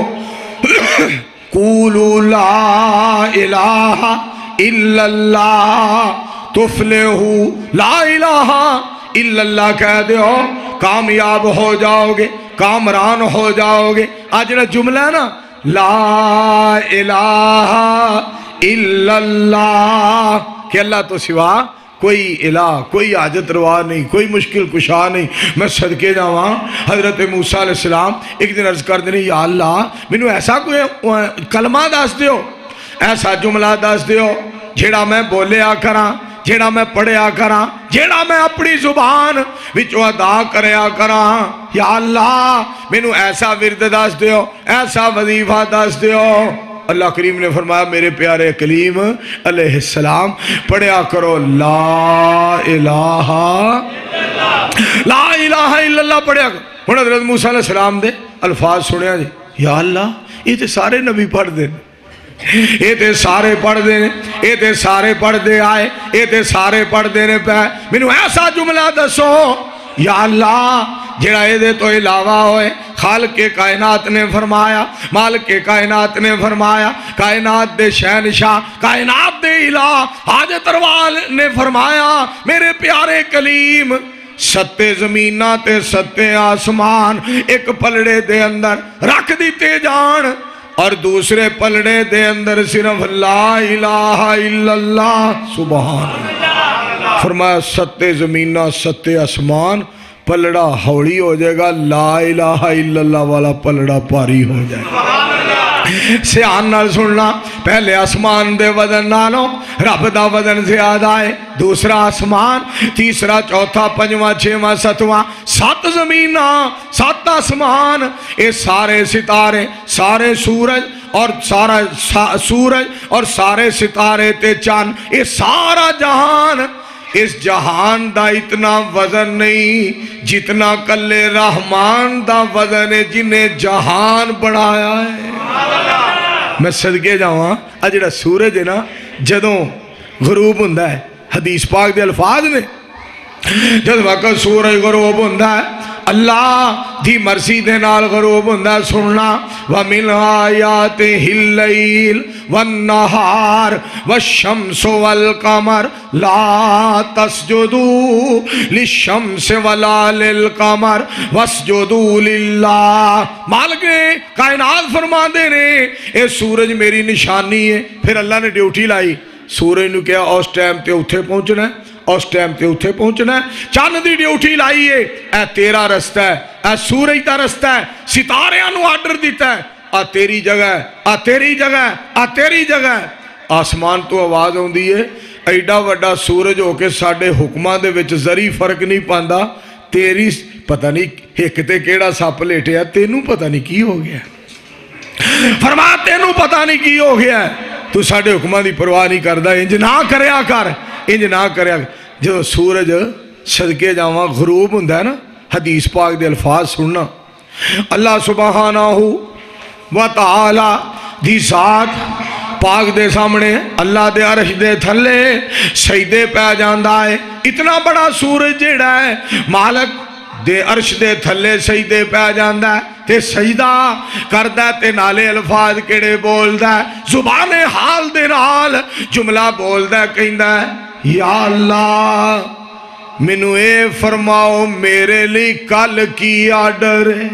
قولوا لا الہ الا اللہ تفلحوا، لا الہ الا اللہ کہہ دیو کامیاب ہو جاؤ گے، کامران ہو جاؤ گے۔ آج جڑا جملہ ہے نا، لا الہ الا اللہ، کہ اللہ تو سوا کوئی الہ، کوئی حاجت روا نہیں، کوئی مشکل کشا نہیں۔ میں صدقے جاواں حضرت موسیٰ علیہ السلام ایک دن عرض کر دینے، یا اللہ مینوں ایسا کوئی کلمہ دس دیو، ایسا جملہ دس دیو جیڑا میں بولیا کراں، جیڑا میں پڑھیا کراں، جیڑا میں اپنی زبان وچوں ادا کریا کراں۔ یا اللہ مینوں ایسا ورد دس دیو، ایسا وظیفہ دس دیو۔ اللہ کریم نے فرمایا میرے پیارے کلیم علیہ السلام پڑھیا کرو لا الہ لا الہ الا اللہ پڑھیا کرو۔ ہن حضرت موسیٰ علیہ السلام دے الفاظ سنیا جی، یا اللہ یہ تے سارے نبی پڑھ دے، یہ تے سارے پڑھ دے، یہ تے سارے پڑھ دے آئے، یہ تے سارے پڑھ دینے پہ مینوں ایسا جملہ دسو یا اللہ جڑا اے دے تو علاوہ ہوئے۔ خالق کے کائنات نے فرمایا، مالک کے کائنات نے فرمایا، کائنات دے شہنشاہ، کائنات دے الہ حاجت روا نے فرمایا میرے پیارے کلیم ستے زمینہ تے ستے آسمان ایک پلڑے دے اندر رکھ دیتے جان، اور دوسرے پلڑے دے اندر صرف لا الہ الا اللہ سبحان اللہ۔ فرمایا ستے زمینہ ستے آسمان پلڑا ہوڑی ہو جائے گا، لا الہ الا اللہ والا پلڑا پاری ہو جائے گا۔ سیان نال سننا، پہلے آسمان دے وزن نالوں رب دا وزن زیادہ ہے، دوسرا آسمان، تیسرا چوتھا پنجواں چھواں ستواں، سات زمینہ سات آسمان، اے سارے ستارے، سارے سورج اور سارا سورج اور سارے ستارے تے چاند، اے سارا جہان، اس جہان دا اتنا وزن نہیں جتنا کلے رحمان دا وزن ہے جنہیں جہان بڑھایا ہے۔ میں صدقے جاواں اجڑا سورج ہے نا جدوں غروب ہوندا ہے، حدیث پاک دے الفاظ نے جد وقت سورج غروب ہوندا ہے اللہ دی مرضی دے نال غروب ہوندا سننا، وَمِنْ آیَاتِهِ اللَّيْلُ وَالنَّهَارُ وَالشَّمْسُ وَالْقَمَرُ لَا تَسْجُدُوا لِلشَّمْسِ وَلَا لِلْقَمَرِ وَاسْجُدُوا لِلَّهِ۔ مالک نے کائنات فرما دے نے اے سورج میری نشانی ہے، پھر اللہ نے ڈیوٹی لائی، سورج نو کیا اس ٹائم تے اتھے پہنچنا ہے، اس ٹائم تے اتھے پہنچنا ہے، چاند دی ڈیوٹی لائیے، اے تیرا رستہ ہے، اے سورج دا رستہ ہے، ستاریاں نو آرڈر دیتا ہے، آ تیری جگہ ہے، آ تیری جگہ ہے، آ تیری جگہ ہے۔ آسمان تو آواز ہوں دی ہے، ایڈا وڈا سورج ہو کے ساڑھے حکمہ دے وچ ذری فرق نہیں پاندہ، تیری پتہ نہیں ایک تے کیڑا ساپ لیٹے ہے، تینوں پتہ نہیں کی ہو گیا ہے، فرما تینوں پتہ نہیں کی ہو گیا ہے، تو ساڑھے حکمہ دی پرواہ نہیں کردہ، انج نہ کریا کر، انج نہ کریا کر۔ جو سورج صدقے جاواں غروب ہوندا ہے نا، حدیث پاک دے الفاظ سننا، اللہ سبحانہ و تعالی دی ذات پاک دے سامنے اللہ دے عرش دے تھلے سجدے پہ جاندا ہے، اتنا بڑا سورج جیڑا ہے مالک دے عرش دے تھلے سجدے پہ جاندا ہے تے سجدہ کردہ تے نالے الفاظ کیڑے بولدا ہے، زبان حال دے نال جملہ بولدا ہے، کہندا ہے یا اللہ منو اے فرماؤ میرے لی کل کی آرڈر ہے۔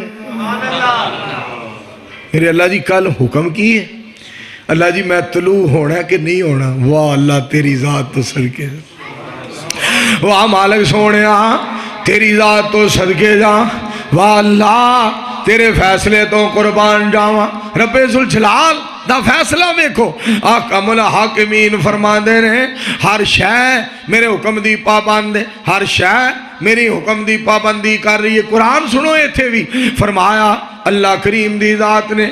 میرے اللہ جی کل حکم کی ہے، اللہ جی میں طلوع ہونا ہے کہ نہیں ہونا، واہ اللہ تیری ذات تو صدقے جا، واہ مالک سونے آ تیری ذات تو صدقے جا، واہ اللہ تیرے فیصلے تو قربان جاواں۔ رب ذوالجلال دا فیصلہ دیکھو، احکم الحاکمین فرما دے رہے، ہر شے میرے حکم دی پابند ہے، ہر شے میری حکم دی پابندی کر رہی ہے۔ قرآن سنو ایتھے بھی فرمایا اللہ کریم دی ذات نے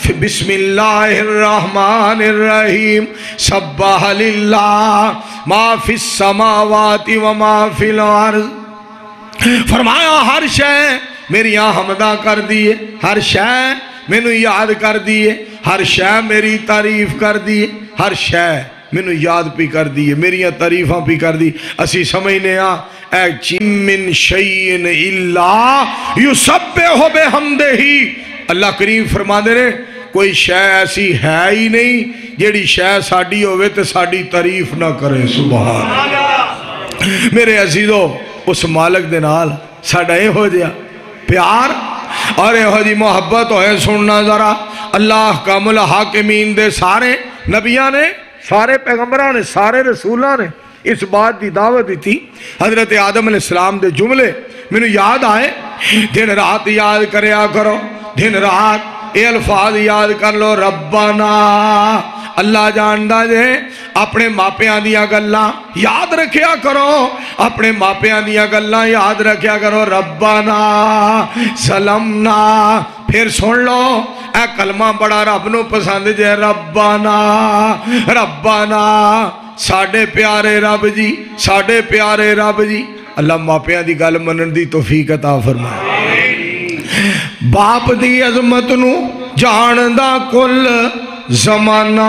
بسم اللہ الرحمن الرحیم سبح للہ ما فی السماوات و ما فی الارض. فرمایا ہر شے میری حمدہ کر دیئے، ہر شے مینو یاد کر دیئے، ہر شے میری تعریف کر دیئے، ہر شے مینو یاد پی کر دیئے، میری تعریفاں پی کر دی. اسی سمجھنے ہاں اے چیم من شیئن اللہ یسبح بحمدہ. اللہ کریم فرما دے رہے کوئی شے ایسی ہے ہی نہیں جیڑی شے ساڑی ہوئے تے ساڑی تعریف نہ کرے. سبحان میرے عزیزو، اس مالک دے نال ساڑا اے ہو جیا پیار اور اے ہو جی محبت ہوئے. سننا ذرا اللہ احکام الحاکمین دے سارے نبیاں نے، سارے پیغمبران نے، سارے رسولان نے اس بات دی دعوت دی تھی. حضرت آدم علیہ السلام دے جملے میں نے یاد آئے، دن رات یاد کریا کرو، دن رات اے الفاظ یاد کر لو. ربنا اللہ جاندہ جے اپنے ماپیاں دیا گلاں یاد رکھیا کرو، اپنے ماپیاں دیا گلاں یاد رکھیا کرو. ربنا سلمنا. پھر سن لو اے کلمہ بڑا رب نو پسند جے. ربنا ربنا ساڑھے پیارے رب جی، ساڑھے پیارے رب جی. اللہ ماپیاں دی گل منن دی توفیق عطا فرمائے. باپ دی عظمت نو جاندہ کل زمانہ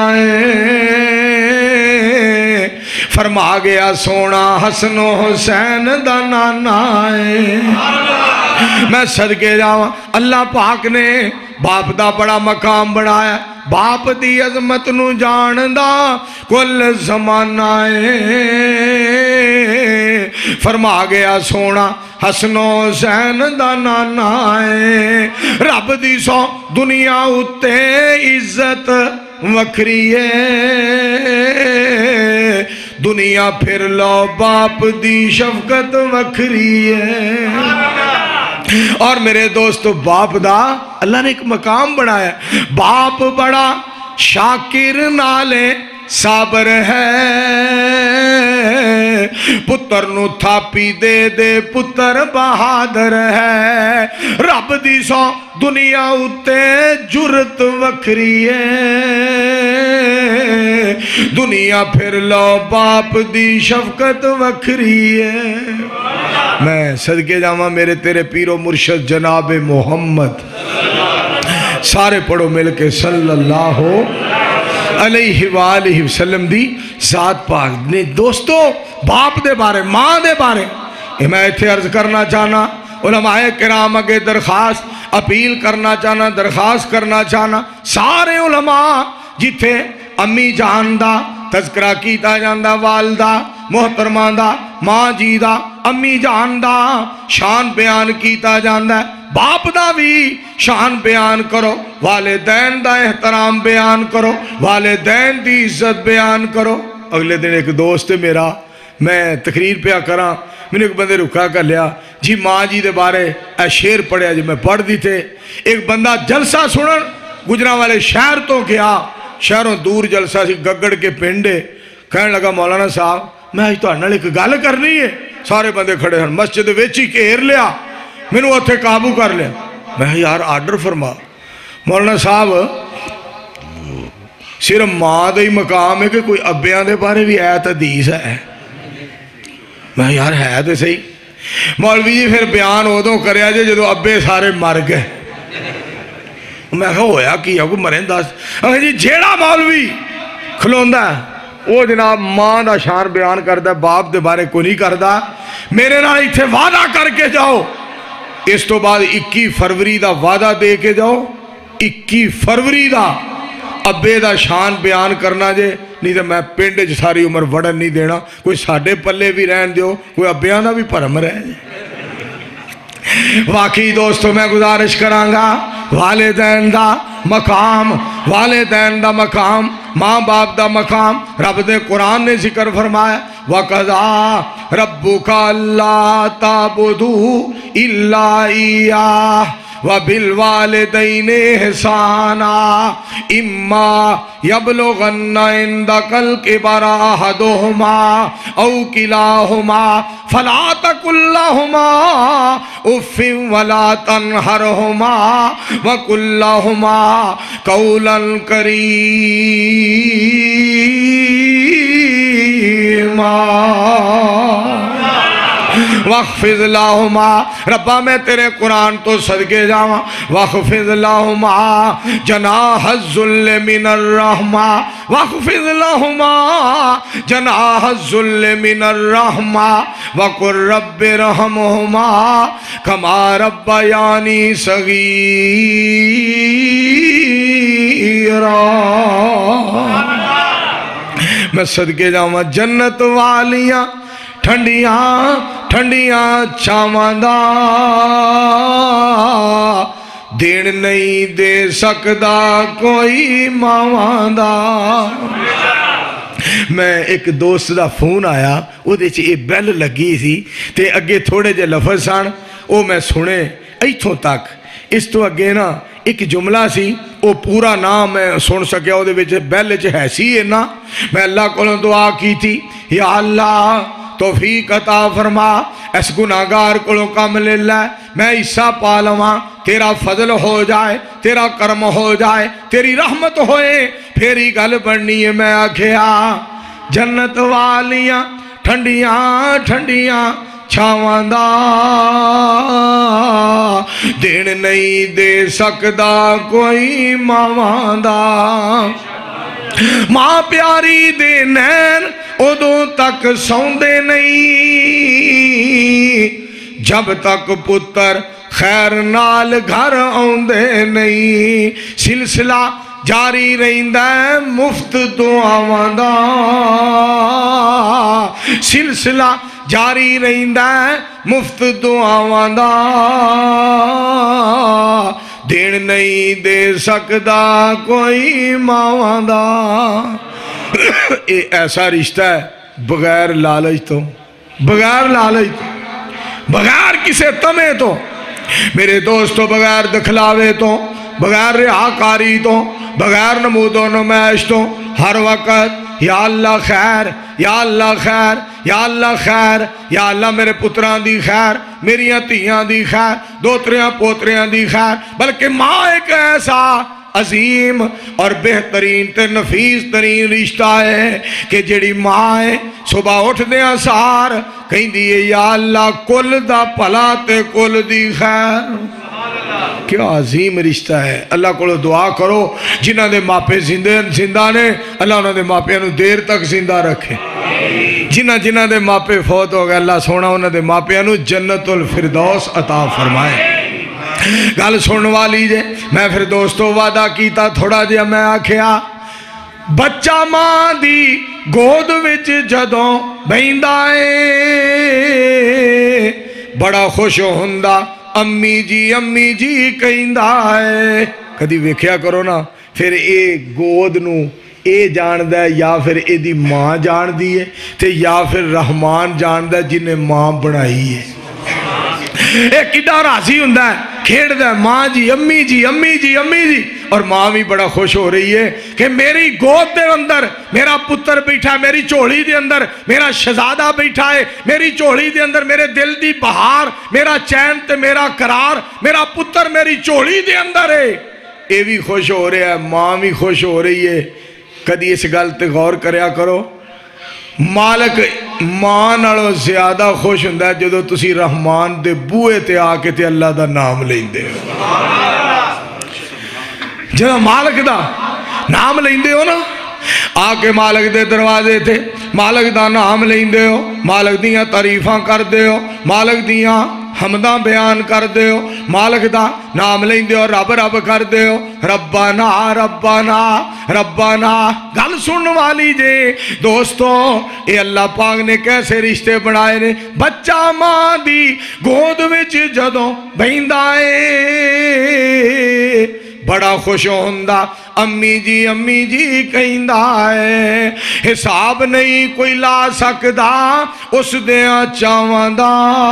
ہے، فرما گیا سونا حسن و حسین دا نانا ہے. میں صدقے جاواں اللہ پاک نے باپ دا بڑا مقام بنایا. باپ دی عظمت نو جاندہ کل زمانہ ہے، فرما گیا سونا حسن و حسین دا نانا ہے. رب دی سو دنیا اتے عزت وکھری ہے، دنیا پھر لو باپ دی شفقت وکھری ہے. اور میرے دوستو باپ دا اللہ نے ایک مقام بنایا. باپ بڑا شاکر نالے صابر ہے، پتر نو تھاپی دے دے پتر بہادر ہے. رب دی سو دنیا اتے جرت وکھری ہے، دنیا پھر لو باپ دی شفقت وکھری ہے. میں صدقے جاواں میرے تیرے پیر و مرشد جناب محمد، سارے پڑھو مل کے صلی اللہ علیہ وآلہ وسلم دی ذات پاک نے. دوستو باپ دے بارے، ماں دے بارے میں ایتھے عرض کرنا چاہنا، علماء کرام اگے درخواست اپیل کرنا چاہنا، درخواست کرنا چاہنا. سارے علماء جتھے امی جان دا تذکرہ کیتا جاندہ، والدہ محترمہ دا، ماں جی دا، امی جان دا شان بیان کیتا جاندہ، باپ دا بھی شان بیان کرو، والدین دا احترام بیان کرو، والدین دی عزت بیان کرو. اگلے دن ایک دوست میرا، میں تقریر پیا کراں، میں نے ایک بندے رکھا کر لیا جی ماں جی دے بارے اے شیر پڑھیا جی. میں پڑھ دی تھے، ایک بندہ جلسہ سنن گجرا والے شہر تو گیا، شہروں دور جلسہ سی، گگڑ کے پنڈے. کہنے لگا مولانا صاحب میں آج تو انہوں نے ایک گل کرنی ہے. سارے بندے کھڑے ہیں، مسجد ویچی گھیر لیا، میں نے اتھے قابو کر لیا. میں یار آرڈر فرما. مولانا صاحب صرف ماں دے ہی مقام ہے کہ کوئی ابیاں دے بارے بھی آیت حدیث ہے؟ میں یار ہے تو صحیح. مولوی جی پھر بیان ادوں کریا جے جدو ابے سارے مر گئے. میں کہا ہویا کیا کوئی مریں دس جی جیڑا مولوی کھلوندہ ہے وہ جناب ماں دا شان بیان کردہ، باپ دے بارے کو نہیں کردہ. میرے نال ایتھے وعدہ کر کے جاؤ، اس تو بعد اکی فروری دا وعدہ دے کے جاؤ، اکی فروری دا ابے دا شان بیان کرنا جے، نہیں تو میں پنڈ جو ساری عمر وڑن نہیں دینا. کوئی ساڑھے پلے بھی رہن دیو، کوئی ابیاں دا بھی پرم رہ جائے. واقعی دوستو میں گزارش کرانگا، والدین دا مقام، والدین دا مقام، ماں باپ دا مقام رب دے قرآن نے ذکر فرمایا. وَقَضَىٰ رَبُّكَ أَلَّا تَعْبُدُوا إِلَّا إِيَّاهُ व बिलवालिदैन इहसाना इम्मा यबलुगन्ना इंदकल किबरा अहदुहुमा औ किलाहुमा फला तकुल लहुमा उफ्फिन वला तनहरहुमा व कुल लहुमा कौलन करीमा वख्फिज़ लहुमा। रब्बा मैं तेरे कुरान तो सदके जावा। वख्फिज़ लहुमा जनाहज़्ज़ुल्ल मिनर रहमा वख्फिज़ लहुमा जनाहज़्ज़ुल्ल मिनर रहमा वक़ुल रब्बिरहमहुमा कमा रब्बयानी सगीरा। मैं सदके जावा जन्नत वालियां ठंडियां ठंडियां छावां दा देन नहीं दे सकदा कोई मावां दा। मैं एक दोस्त दा फोन आया, उहदे च ये बैल लगी सी ते अगे थोड़े जे लफज सन वो मैं सुने इत्थों तक। इस तो अगे ना एक जुमला सी वो पूरा ना मैं सुन सकिया, उहदे विच बैल च है सी इन्ना। मैं अल्लाह कोलों दुआ की थी, या अल्लाह तौफीक अता फरमा, इस गुनाहगार कोलों कम ले लै, मैं हिस्सा पा लवां, तेरा फजल हो जाए, तेरा करम हो जाए, तेरी रहमत होए, फिर ही गल बननी है। मैं आखिया जन्नत वालियां ठंडियां ठंडियां छावां दा देन नहीं दे सकदा कोई मावां दा। मां प्यारी दे नैन उदों तक सौंदे नहीं जब तक पुत्र खैर नाल घर आउंदे नहीं। सिलसिला जारी रहिंदा मुफ्त दुआवां दा, सिलसिला जारी रहिंदा मुफ्त दुआवां दा देन नहीं दे सकदा कोई मावां दा। ये ऐसा रिश्ता है बगैर लालच तो, बगैर लालच तो, बगैर किसी तमे तो, मेरे दोस्तों बगैर दिखलावे तो, बगैर रिहाकारी तो, बगैर नमूदो नुमाइश तो, हर वक्त या अल्लाह खैर, या अल्लाह खैर, या अल्लाह खैर, या अल्लाह मेरे पुत्रां दी खैर, मेरियां धियां दी खैर, दोतरियां पोतरियां दी खैर। बल्कि माँ एक ऐसा अजीम और बेहतरीन ते नफीस तरीन रिश्ता है कि जेड़ी माँ है सुबह उठदे सार कहंदी है या अल्लाह कुल दा भला ते कुल दी खैर। क्या अजीम रिश्ता है। अल्लाह को दुआ करो जिन्हां दे मापे जिंदे जिंदा ने, अल्लाह उन्हां दे मापियां नूं देर तक जिंदा रखे। जिन्हां जिन्हां दे मापे फौत हो गए अल्लाह सोना उन्हां दे मापियां नूं जन्नतुल फिरदौस अता फरमाए। गल सुनने वाली जे मैं फिर दोस्तों वादा कीता थोड़ा जिहा, मैं आखिया बच्चा मां दी गोद विच जदों बहिंदा है बड़ा खुश हुंदा, अम्मी जी अम्मी जी कहिंदा है। कदी वेख्या करो ना, फिर ये गोद नूं ये जानदा है या फिर एदी मां जानदी है ते या फिर रहमान जानदा जिन्हें मां बनाई है। ये किड्डा राजी हुंदा है, खेड़दा मां जी अम्मी जी अम्मी जी अम्मी जी, और मां भी बड़ा खुश हो रही है कि मेरी गोद के अंदर मेरा पुत्र बैठा है, मेरी झोली के अंदर मेरा शहजादा बैठा है, मेरी झोली के अंदर मेरे दिल की बहार, मेरा चैन ते मेरा करार, मेरा पुत्र मेरी झोली के अंदर है। ये भी खुश हो रहा है, मां भी खुश हो रही है। कदी इस गल ते गौर करया करो, मालक मां नालों ज्यादा खुश हुंदा जदों तुसी रहमान दे बूहे ते आके ते अल्लाह दा नाम लेंदे हो। जदों मालक दा नाम लेंदे हो ना, आके मालक दे दरवाजे ते मालक दा नाम लेंदे हो, मालक दियां तारीफां करदे हो, मालक दियां हमदा बयान करदे हो, मालक दा नाम लेंदे हो, रब रब करदे हो, रब्बाना रब्बाना रब्बाना। गल सुनने वाली जे दोस्तों, ये अल्लाह पाक ने कैसे रिश्ते बनाए ने। बच्चा मां दी गोद विच जदों बहिंदा है बड़ा खुश होंदा अम्मी जी अम्मी जी कहंदा है हिसाब नहीं कोई ला सकदा उस दियां चावां दा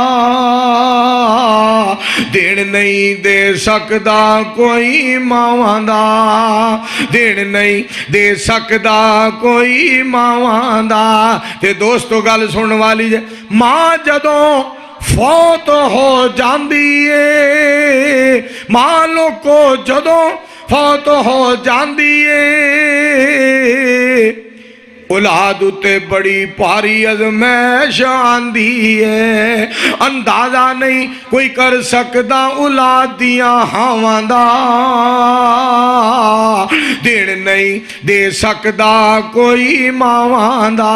देन नहीं दे सकदा कोई मावां दा देन नहीं दे सकदा कोई मावां दा। ते दोस्तों गल सुनने वाली जे मां जदों फौत हो जांदी है मां लोको जदों फौत हो जांदी है औलाद उते बड़ी भारी अजमैश आंदी है अंदाजा नहीं कोई कर सकदा औलाद दियां हावां दा देन नहीं दे सकदा कोई मावां दा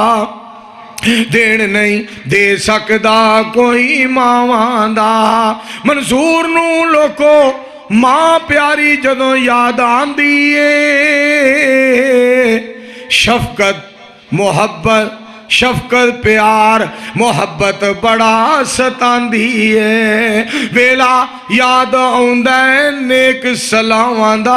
देन नहीं दे सकदा कोई मावां दा। मंसूर नू लोको मां प्यारी जदों याद आंदी है शफकत मोहब्बत शफकत प्यार मोहब्बत बड़ा सतांदी है वेला याद आउंदा नेक सलावां दा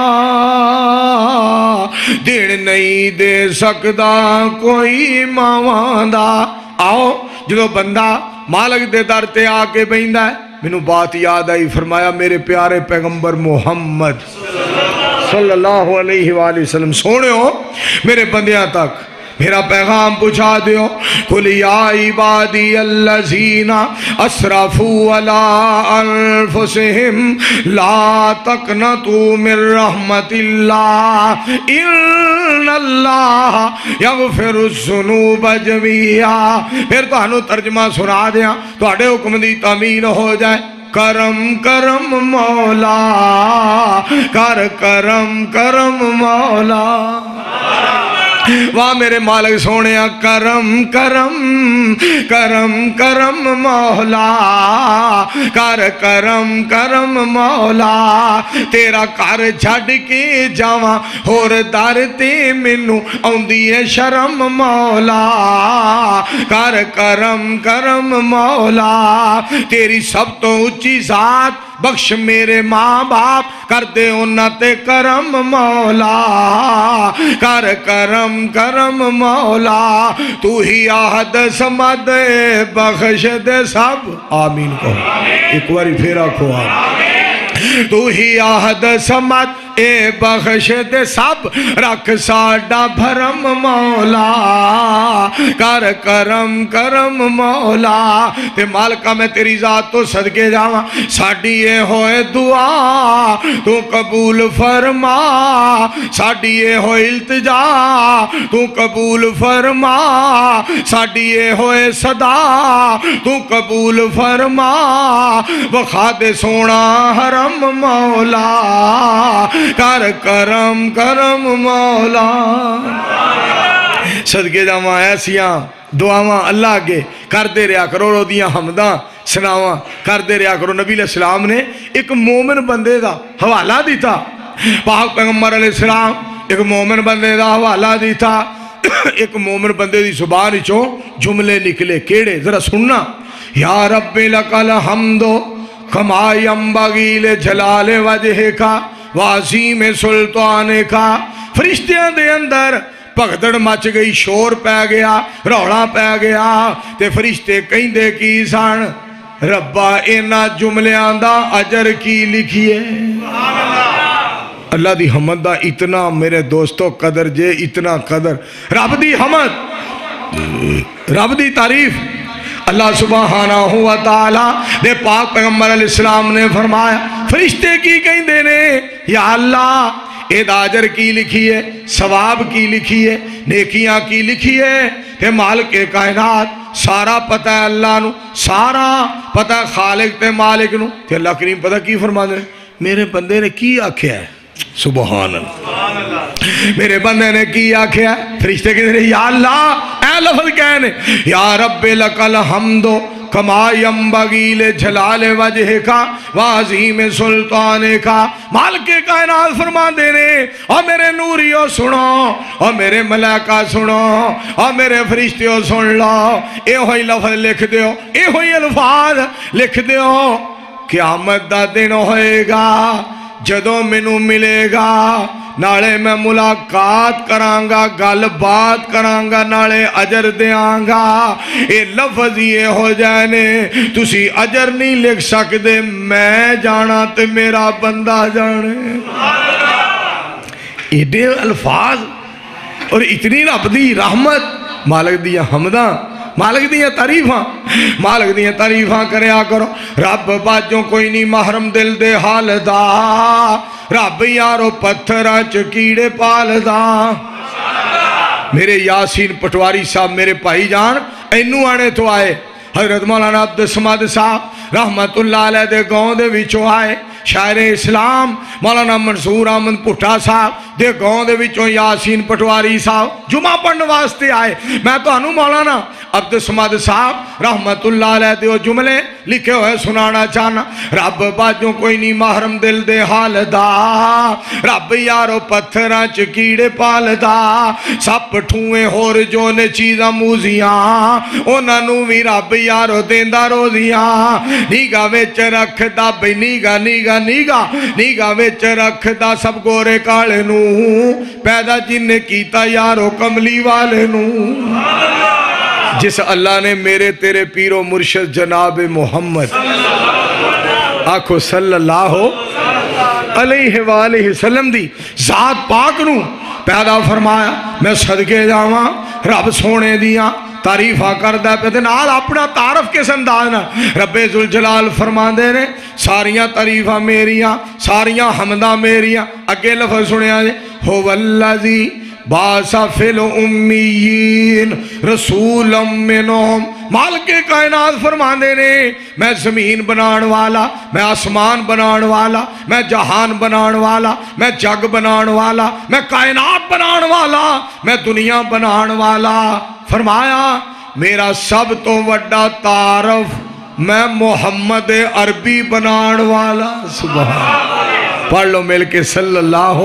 देन नहीं दे सकदा कोई मावां दा। आओ जो बंदा मालिक दे दर ते आके बहिंदा है मैनू बात याद आई फरमाया मेरे प्यारे पैगंबर मुहम्मद सल्लल्लाहु अलैहि वसल्लम सोने हो मेरे बंदियां तक मेरा पैगाम पहुँचा दियो कुल या इबादी अल्लज़ीना असरफू अला अनफुसिहिम ला तक़नतू मिन रहमतिल्लाह इन्नल्लाह यग़फ़िरुज़्ज़ुनूब जमीआ। फिर तुहानू तर्जमा सुना दियां तुहाडे हुक्म दी तामील हो जाए करम करम मौला कर करम करम मौला वाह मेरे मालिक सोने करम करम करम करम मौला कर करम करम मौला तेरा घर छड़ के जावां होर दर ते मैनू आउंदी है शर्म मौला कर करम करम मौला तेरी सब तो उच्ची जात बख्श मेरे माँ बाप कर दे उन्हां ते करम मौला कर करम करम मौला तू ही आहद समद बख्श दे सब आमीन कहो एक बारी फिर आखो आमीन। तू ही आहद समद ए बख्श दे सब रख साडा भरम मौला कर करम करम मौला ते मालका मैं तेरी जात तो सदके जावां साडी ए होए दुआ तू कबूल फरमा साडी ए होए इल्तिजा तू कबूल फरमा साडी ए होए सदा तू कबूल फरमा वखा दे सोना हरम मौला कर करम करम मौला। सदके जावां ऐसियां दुआवां अल्लाह अगे करते रहा करो ओदियां हमदां सनावां करते रहा करो। नबी अलैहिस्सलाम ने एक मोमिन बंदे का हवाला दिता पाक पैगंबर अलैहिस्सलाम एक मोमिन बंदे का हवाला दिता एक मोमिन बंदे की जुबान विचों जुमले निकले केड़े जरा सुनना या रब्बे लकल हमदो कमायम बगीले जलाले वजह का वाजी में सुल्ताने का फरिश्तियां दे अंदर भगदड़ मच गई शोर पै गया रौला पै गया ते फरिश्ते कहंदे की सन रब्बा इन्हां जुमलियां दा अजर की लिखिए। अल्लाह दी हमद दा इतना मेरे दोस्तों कदर जे इतना कदर रब दी हमद रब दी तारीफ अल्लाह सुबहानहू व तआला दे पाक पैगंबर अलैहिस्सलाम ने फरमाया फरिश्ते की कहंदे ने या अल्लाह एदा अजर की लिखी है सवाब की लिखी है नेकियां की लिखी है ते मालिक कायनात सारा पता है अल्लाह नू सारा पता है खालिक ते मालिक नू ते अल्लाह करीम पता की फरमांदे मेरे बंदे ने की आख्या है सुबहान अल्लाह मेरे बंदे ने की आख्या फरिश्ते कहते या अल्लाह ऐ लफ्ज़ कहने या रब्बे लकल हमदो कमायम बगीले झलाले वजह का वाजी में सुल्ताने का मालिक कायनात फरमाते ने और मेरे नूरियो सुनो और मेरे मलाइका सुनो और मेरे फरिश्तियों सुन लो ए होई लफ्ज़ लिख दो ए होई अल्फाज लिख दो क़यामत दा दिन होएगा جدوں مینوں ملے گا نالے میں ملاقات کرانگا گل بات کرانگا نالے اجر دیاں گا اے لفظ یہ ہو جانے تسی اجر نہیں لکھ سکتے میں جانا تے میرا بندہ جانے ایڈے الفاظ اور اتنی رب دی رحمت مالک دیا حمداں مالک دیا تعریفاں مالک دیا تعریفاں کریا کرو رب باجوں کوئی نہیں محرم دل دے حال دا رب یارو پتھراں چ کیڑے پال دا میرے یاسین پٹواری صاحب میرے بھائی جان اینو آنے تو آئے حضرت مولانا عبد الصمد صاحب رحمت اللہ علیہ دے گاؤں دے وچوں آئے شاعر اسلام مولانا منصور احمد پٹھا صاحب دے گاؤں دے وچوں یاسین پٹواری صاحب جمعہ پڑھنے واسطے آئے میں تو انو مولانا عبد الصمد صاحب رحمت اللہ علیہ دے جملے لکھے ہوئے سنانا چاہنا رب باجوں کوئی نہیں محرم دل دے حال دا رب یارو پتھراں چ کیڑے پال دا سپ ٹھوئے ہور جو نے چیزاں موزیاں انہاں نوں وی رب یارو دیندا روزیاں نیگا وچ رکھ دا بے نیگا نیگا نیگا نیگا وچ رکھ دا سب گورے کالے نوں پیدا جن نے کیتا یارو کملی والے نوں جس اللہ نے میرے تیرے پیر و مرشد جناب محمد آنکھو صلی اللہ علیہ وآلہ وسلم دی ذات پاک نو پیدا فرمایا میں صدقے جاواں رب سونے دیاں تعریفہ کردہ پہ نال اپنا تعارف کس اندازنا رب ذوالجلال فرما دے رہے ساریاں تعریفہ میریاں ساریاں حمدہ میریاں اگے لفظ سنے آجے ہو والذی باسا فی الامیین رسولا منہم مالک کائنات فرما دے رہے میں زمین بنان والا میں آسمان بنان والا میں جہان بنان والا میں جگ بنان والا میں کائنات بنان والا میں دنیا بنان والا فرمایا میرا سب تو وڈا تعارف میں محمد عربی بنان والا سبحان پڑھ لو مل کے صلی اللہ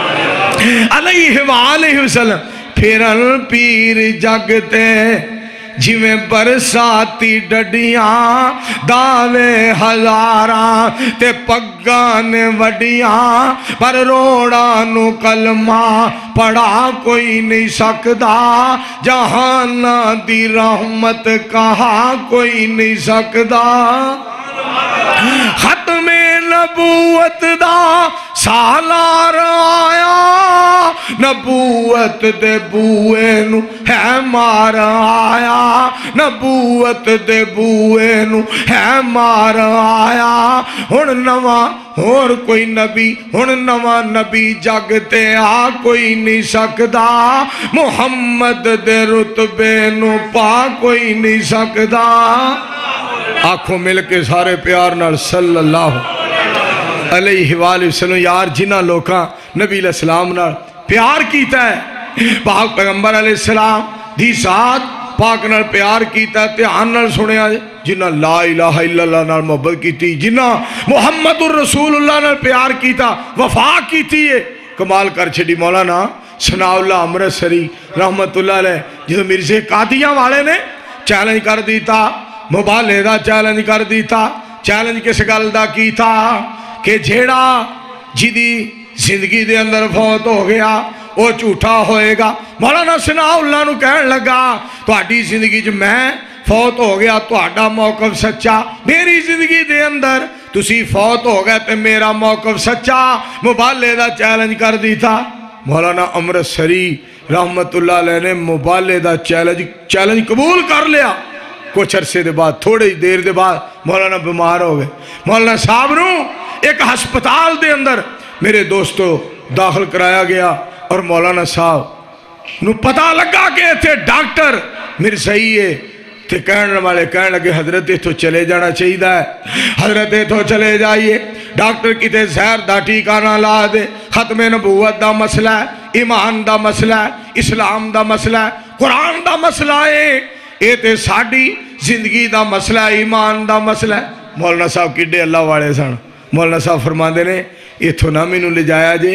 علیہ وآلہ وسلم پھرن پیر جگتے جویں برساتی ڈڈیاں دعوے ہزاراں تے پگان وڈیاں پر روڑانو کلمہ پڑھا کوئی نہیں سکدا جہانا دی رحمت کہا کوئی نہیں سکدا ختم نبوت دا سالار آیا نبوت دے بوئے نو ہے مار آیا نبوت دے بوئے نو ہے مار آیا ہن نواں اور کوئی نبی ہن نواں نبی جگتے آ کوئی نہیں سکدا محمد دے رتبے نو پا کوئی نہیں سکدا آنکھوں مل کے سارے پیار نال صلی اللہ علیہ وآلہ وسلم یار جنہ لوکاں نبی علیہ السلام نال پیار کیتا ہے پاک پیغمبر علیہ السلام دی ذات پاک نال پیار کیتا ہے تیان نال سنے آجے جنہ لا الہ الا اللہ نال محبت کیتی جنہ محمد الرسول اللہ نال پیار کیتا وفا کیتی ہے کمال کر چھڑی مولانا ثناء اللہ امرتسری رحمت اللہ علیہ جسے مرزے قادیاں والے نے چیلنج کر دیتا مبالے دا چیلنج کر دیتا چیلنج کس گل دا کیتا کہ جھیڑا جدی زندگی دے اندر فوت ہو گیا وہ جھوٹا ہوئے گا مولانا ثناء اللہ نو کہن لگا تو آٹی زندگی جو میں فوت ہو گیا تو آٹا موقف سچا میری زندگی دے اندر تسی فوت ہو گئے تے میرا موقف سچا مبالے دا چیلنج کر دیتا مولانا امرتسری رحمت اللہ علیہ نے مبالے دا چیلنج چیلنج قبول کر لیا کچھ عرصے دے بعد تھوڑے دیر دے بعد مولانا بیمار ہو گئے مولانا صاحب نو ایک ہسپتال دے اندر میرے دوستو داخل کرایا گیا اور مولانا صاحب نو پتہ لگا کہ تھے ڈاکٹر مرزائی ہے تھے کہنے والے کہنے لگے حضرت تو چلے جانا چاہیے ہے حضرت تو چلے جائیے ڈاکٹر کی تے زہر دا ٹھیکانہ لا دے ختم نبوت دا مسئلہ ہے ایمان دا مسئلہ ہے اسلام دا مسئلہ ہے قرآن دا مسئلہ ہے اے تے ساڑی زندگی دا مسئلہ ہے ایمان دا مسئلہ ہے مولانا صاحب کڈے اللہ والے سن مولانا صاحب فرما دے نے یہ تو نہ میں نو لے جایا جے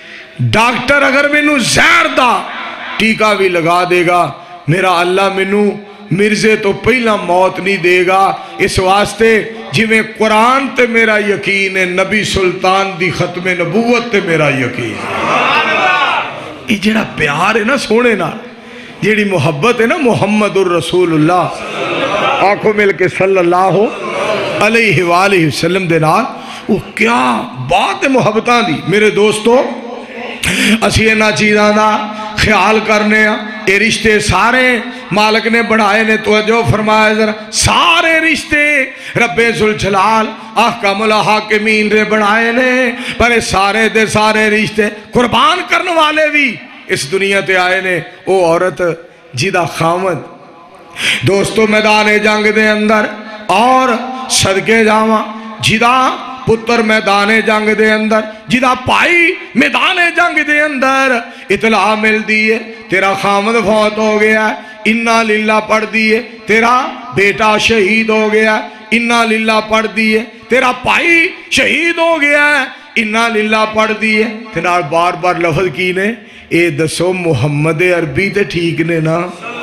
ڈاکٹر اگر میں نو زہر دا ٹیکہ بھی لگا دے گا میرا اللہ میں نو مرزے تو پہلا موت نہیں دے گا اس واسطے جویں قرآن تے میرا یقین ہے، نبی سلطان دی ختم نبوت تے میرا یقین ہے۔ یہ جڑا پیار ہے نا سونے نا، جیڑی محبت ہے نا محمد الرسول اللہ، آنکھوں مل کے صلی اللہ علیہ وآلہ وسلم دے نال، وہ کیا بات ہے محبتاں دی۔ میرے دوستو اسی انہاں چیزاں دا خیال کرنے ہیں، یہ رشتے سارے مالک نے بڑھائے نے، توجہ فرمائے ذرا، سارے رشتے رب ذوالجلال احکم الحاکمین نے بڑھائے نے، پر سارے دے سارے رشتے قربان کرنے والے بھی اس دنیا تے آئے نے۔ او عورت جیدہ خامد دوستو میدان جنگ دے اندر اور صدقے جاواں، جیدہ پتر میدان جنگ دے اندر، جیدہ پائی میدان جنگ دے اندر اطلاع مل دیئے تیرا خامد فوت ہو گیا ہے، انا للہ پڑھ دیئے تیرا بیٹا شہید ہو گیا ہے، انا للہ پڑھ دیئے تیرا پائی شہید ہو گیا ہے، انا للہ پڑھ دیئے تیرا بار بار لفظ کی نے، اے دسو محمد عربی تے ٹھیک نے نا؟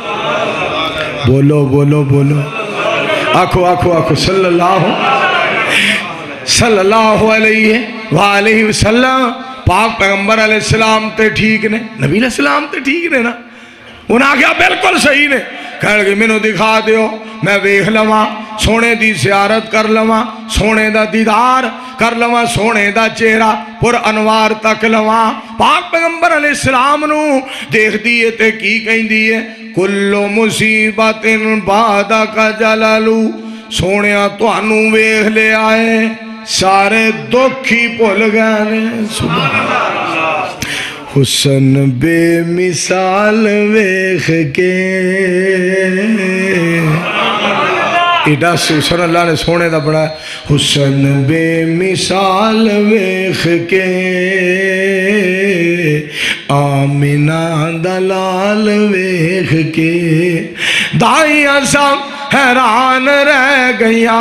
بولو بولو بولو، آنکھو آنکھو آنکھو صلی اللہ صلی اللہ علیہ وآلہ وسلم، پاک پیغمبر علیہ السلام تے ٹھیک نے، نبی علیہ السلام تے ٹھیک نے نا؟ انہاں آگیا بالکل صحیح نے، کہہ لگے میں نو دکھا دیو، میں ویکھ لواں، سونے دی زیارت کر لواں، سونے دا دیدار کر لواں، سونے دا چہرہ پر انوار تک لواں۔ پاک پیغمبر علیہ السلام نو دیکھ دیئے تے کی کہیں دیئے، کلو مصیبت بعدک جلالو، سونیا تو انو ویکھ لے آئے سارے دکھی پھول گئے، سبحان اللہ، حسن بے مثال ویکھ کے، ایڈا سبحان اللہ نے سونے دا بڑا، حسن بے مثال ویکھ کے آمینہ دلال ویکھ کے، دائیاں سب حیران رہ گیا،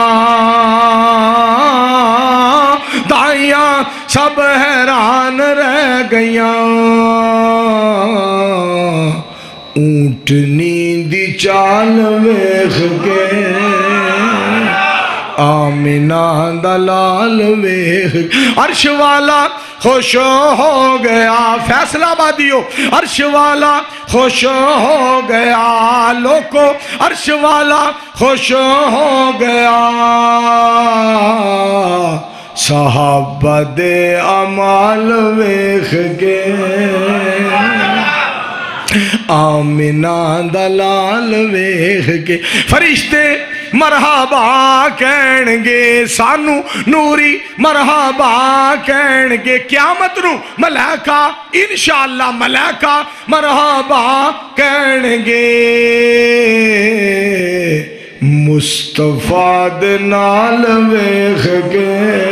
دائیاں سب حیران رہ گیا، اونٹنی دی چال ویکھ کے آمینہ دلال ویکھ، عرش والا خوش ہو گیا، فیصلہ آبادیو، عرش والا خوش ہو گیا، لوگو عرش والا خوش ہو گیا، صحابہ دے اعمال ویکھ کے آمینہ دلال ویکھ کے، فرشتے مرحبا کہنگے سانو، نوری مرحبا کہنگے، قیامت نو ملائکہ انشاءاللہ ملائکہ مرحبا کہنگے، مصطفیٰ دے نال ویکھ کے،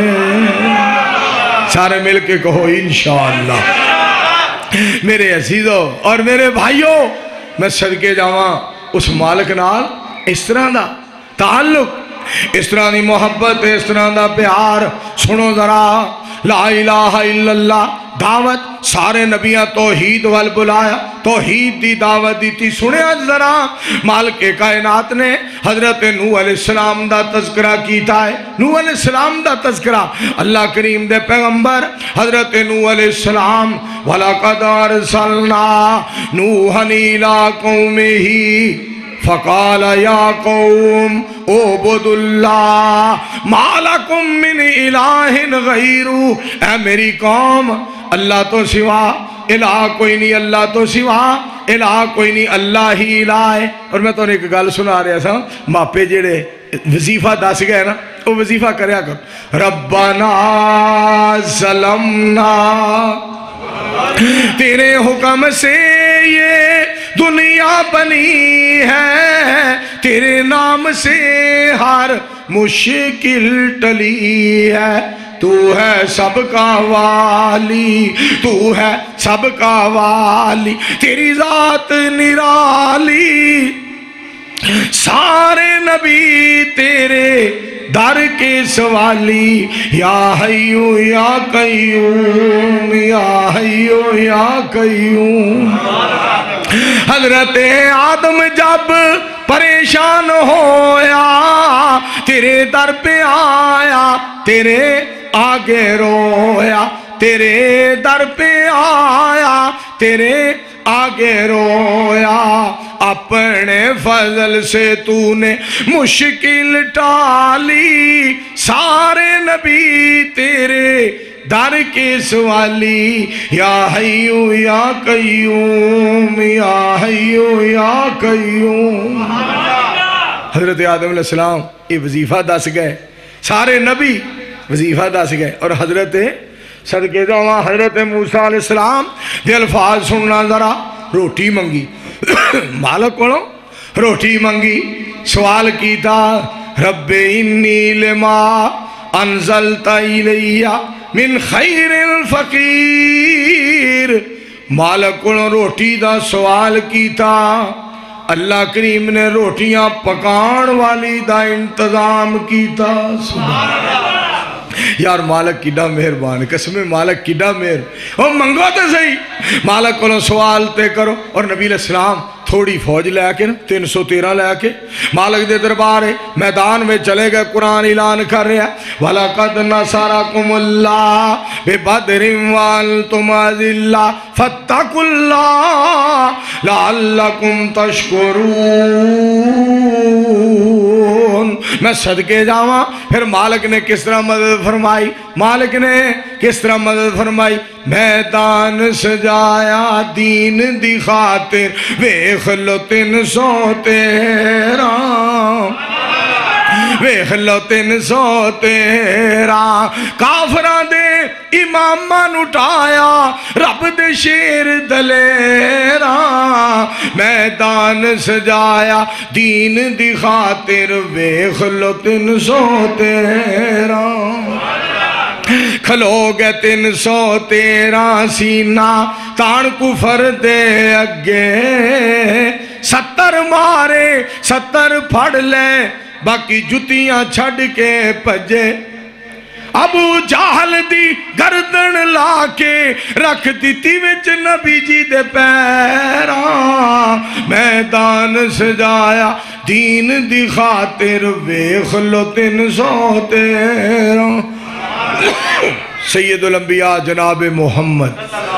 سارے مل کے کہو انشاءاللہ۔ میرے عزیزوں اور میرے بھائیوں، میں صدقے جاواں اس مالک نال اس طرح دا تعلق، اس طرح دی محبت، اس طرح دا پیار، سنو ذرا، لا الہ الا اللہ دعوت سارے نبیاں توحید وال بلایا، توحید دی دعوت دی تھی، سنے آج ذرا مالک کائنات نے حضرت نوح علیہ السلام دا تذکرہ کیتا ہے، نوح علیہ السلام دا تذکرہ، اللہ کریم دے پیغمبر حضرت نوح علیہ السلام، وَلَقَدْ أَرْسَلْنَا نُوحًا إِلَىٰ قَوْمِهِ فقال یا قوم اعبدوا اللہ ما لکم من الہ غیرو، اے میری قوم اللہ تو سوا الہ کوئی نہیں، اللہ تو سوا الہ کوئی نہیں، اللہ ہی الہ ہے۔ اور میں تو نے ایک گل سنا رہا تھا، ماپے جڑے وظیفہ دس گئے نا، وہ وظیفہ کریا کر، ربنا ظلمنا، تیرے حکم سے یہ دنیا بنی ہے، تیرے نام سے ہر مشکل ٹلی ہے، تو ہے سب کا والی، تو ہے سب کا والی، تیری ذات نرالی، سارے نبی تیرے در کے سوالی، یا حیو یا قیوم، یا حیو یا قیوم۔ حضرت آدم جب پریشان ہویا، تیرے در پہ آیا تیرے آگے رویا تیرے در پہ آیا تیرے آگے رویا اپنے فضل سے تو نے مشکل ٹالی سارے نبی تیرے در کے سوالی یا حیو یا قیوم یا حیو یا قیوم حضرت آدم علیہ السلام یہ وظیفہ دس گئے سارے نبی وظیفہ دس گئے اور حضرت صدقے جاواں حضرت موسیٰ علیہ السلام دے الفاظ سننا ذرا روٹی منگی مالک کونو روٹی منگی سوال کیتا رب انی لما انزلت الی من خیر الفقیر مالک کونو روٹی دا سوال کیتا اللہ کریم نے روٹیاں پکان والی دا انتظام کیتا سبحان اللہ یار مالک کیڈا مہربان قسم مالک کیڈا مہر او منگو تے صحیح مالک کو سوال تے کرو اور نبی علیہ السلام تھوڑی فوج لے کے تین سو تیرہ لے کے مالک دے دربار میدان میں چلے گئے قرآن اعلان کر رہے ہیں وَلَقَدْ نَصَرَكُمُ اللَّهُ بِبَدْرٍ وَأَنْتُمْ أَذِلَّةٌ فَاتَّقُوا اللَّهَ لَعَلَّكُمْ تَشْكُرُونَ میں صدقے جاواں پھر مالک نے کس طرح مدد فرمائی مالک نے کس طرح مدد فرمائی میدان سجایا دین دی خاطر ویخ لو تین سو تیرہ ویخ لو تین سو تیرہ کافران دے امامان اٹھایا رب دے شیر دلیرہ میدان سجایا دین دی خاطر ویخ لو تین سو تیرہ کھلو گے تین سو تیرہ سینہ تان کفر دے اگے ستر مارے ستر پھڑ لے باقی جتیاں چھڑ کے پجے ابو جہل دی گردن لا کے رکھ دیتی وچ نبی جی دے پیراں میدان سجایا دین دی خاطر ویخ لو تین سو تیرہ سید الانبیاء جناب محمد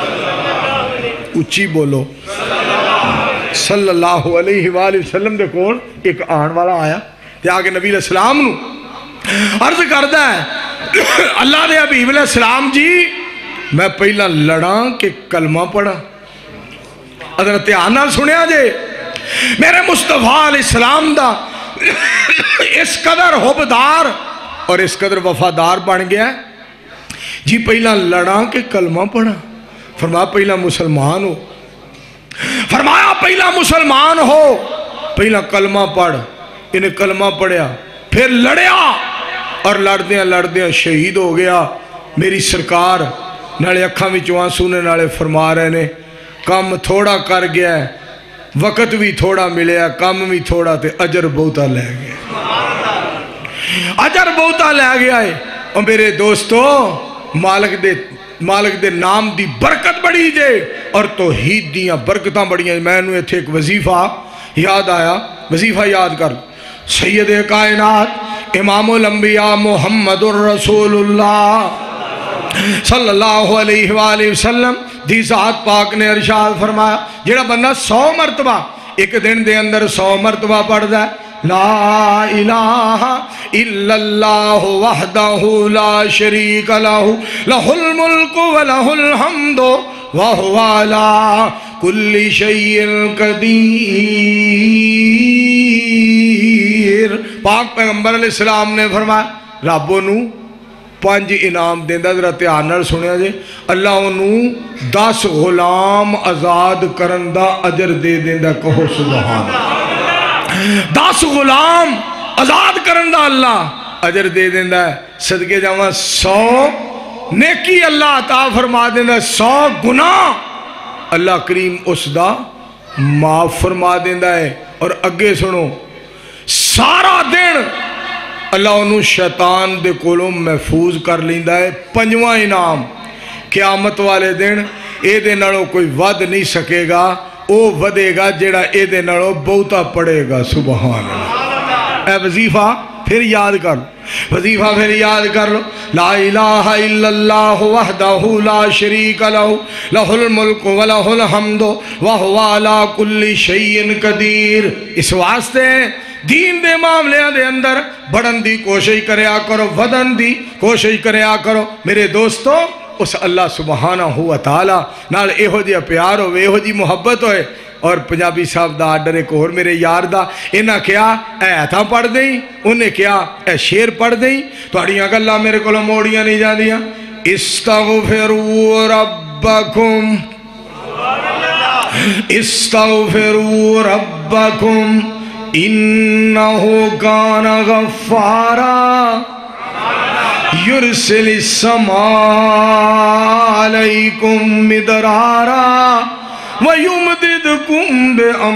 اچھی بولو صلی اللہ علیہ وآلہ وسلم دے کون ایک آن والا آیا تے آگے نبی علیہ السلام نو عرض کردہ ہے اللہ دے حبیب علیہ السلام جی میں پہلا لڑاں کہ کلمہ پڑھا حضرت آنا سنیا جے میرے مصطفیٰ علیہ السلام دا اس قدر حبدار اور اس قدر وفادار بن گیا ہے جی پہلا لڑاں کہ کلمہ پڑھا فرمایا پہلا مسلمان ہو فرمایا پہلا مسلمان ہو پہلا کلمہ پڑھ انہیں کلمہ پڑھیا پھر لڑیا اور لڑدیاں لڑدیاں شہید ہو گیا میری سرکار نالے اکھاں میں چوان سونے نالے فرما رہے نے کام تھوڑا کر گیا ہے وقت بھی تھوڑا ملے ہے کام بھی تھوڑا تے اجر بہتا لے گیا اجر بہتا لے گیا ہے اور میرے دوستو مالک دے مالک دے نام دی برکت بڑی جے اور توحید دیاں برکتاں بڑی ہیں میں نے تھے ایک وظیفہ یاد آیا وظیفہ یاد کر سید کائنات امام الانبیاء محمد الرسول اللہ صلی اللہ علیہ وآلہ وسلم دی ذات پاک نے ارشاد فرمایا جیڑا بندہ سو مرتبہ ایک دن دے اندر سو مرتبہ پڑھ دے لا الہ الا اللہ وحدہ لا شریک لہ لہ الملک و لہ الحمد وہو علی کل شیء قدیر پاک پیغمبر علیہ السلام نے فرمایا رب نو پانچ انعام دیندہ ذرا تیار نال سنیا جے اللہ انہوں دس غلام آزاد کرندہ اجر دے دیندہ کہو سبحان دس غلام آزاد کرندہ اللہ اجر دے دیندہ ہے صدقے جاواں سو نیکی اللہ عطا فرما دیندہ سو گناہ اللہ کریم اس دا معاف فرما دیندہ ہے اور اگے سنو سارا دن اللہ انہوں شیطان دے کولوں محفوظ کر لیندہ ہے پنجواں انعام قیامت والے دن اے دے نڑوں کوئی ود نہیں سکے گا او ودے گا جیڑا اے دے نڑوں بہتا پڑے گا سبحان اللہ اے وظیفہ پھر یاد کر لو، وظیفہ پھر یاد کر لو، لا الہ الا اللہ وحدہ لا شریک لہ لہ الملک و لہ الحمد وہو علی کل شیء قدیر۔ اس واسطے دین دے معاملے دے اندر بڑھن دی کوشش کریا کرو، ودن دی کوشش کریا کرو۔ میرے دوستو، اس اللہ سبحانہ و تعالی نال ایہو جی پیار ہوئے، ایہو جی محبت ہوئے۔ اور پنجابی صاحب دا آرڈر ایک اور میرے یار دا، انہاں کیا اے ایتھاں پڑھ دیں، انہیں کیا اے شیر پڑھ دیں، تو اڑیاں گلہ میرے کو موڑیاں نہیں جا دیا۔ استغفروا ربکم استغفروا ربکم انہو کان غفارا یرسل السماء علیکم مدرارا وَيُمْدِدْكُمْ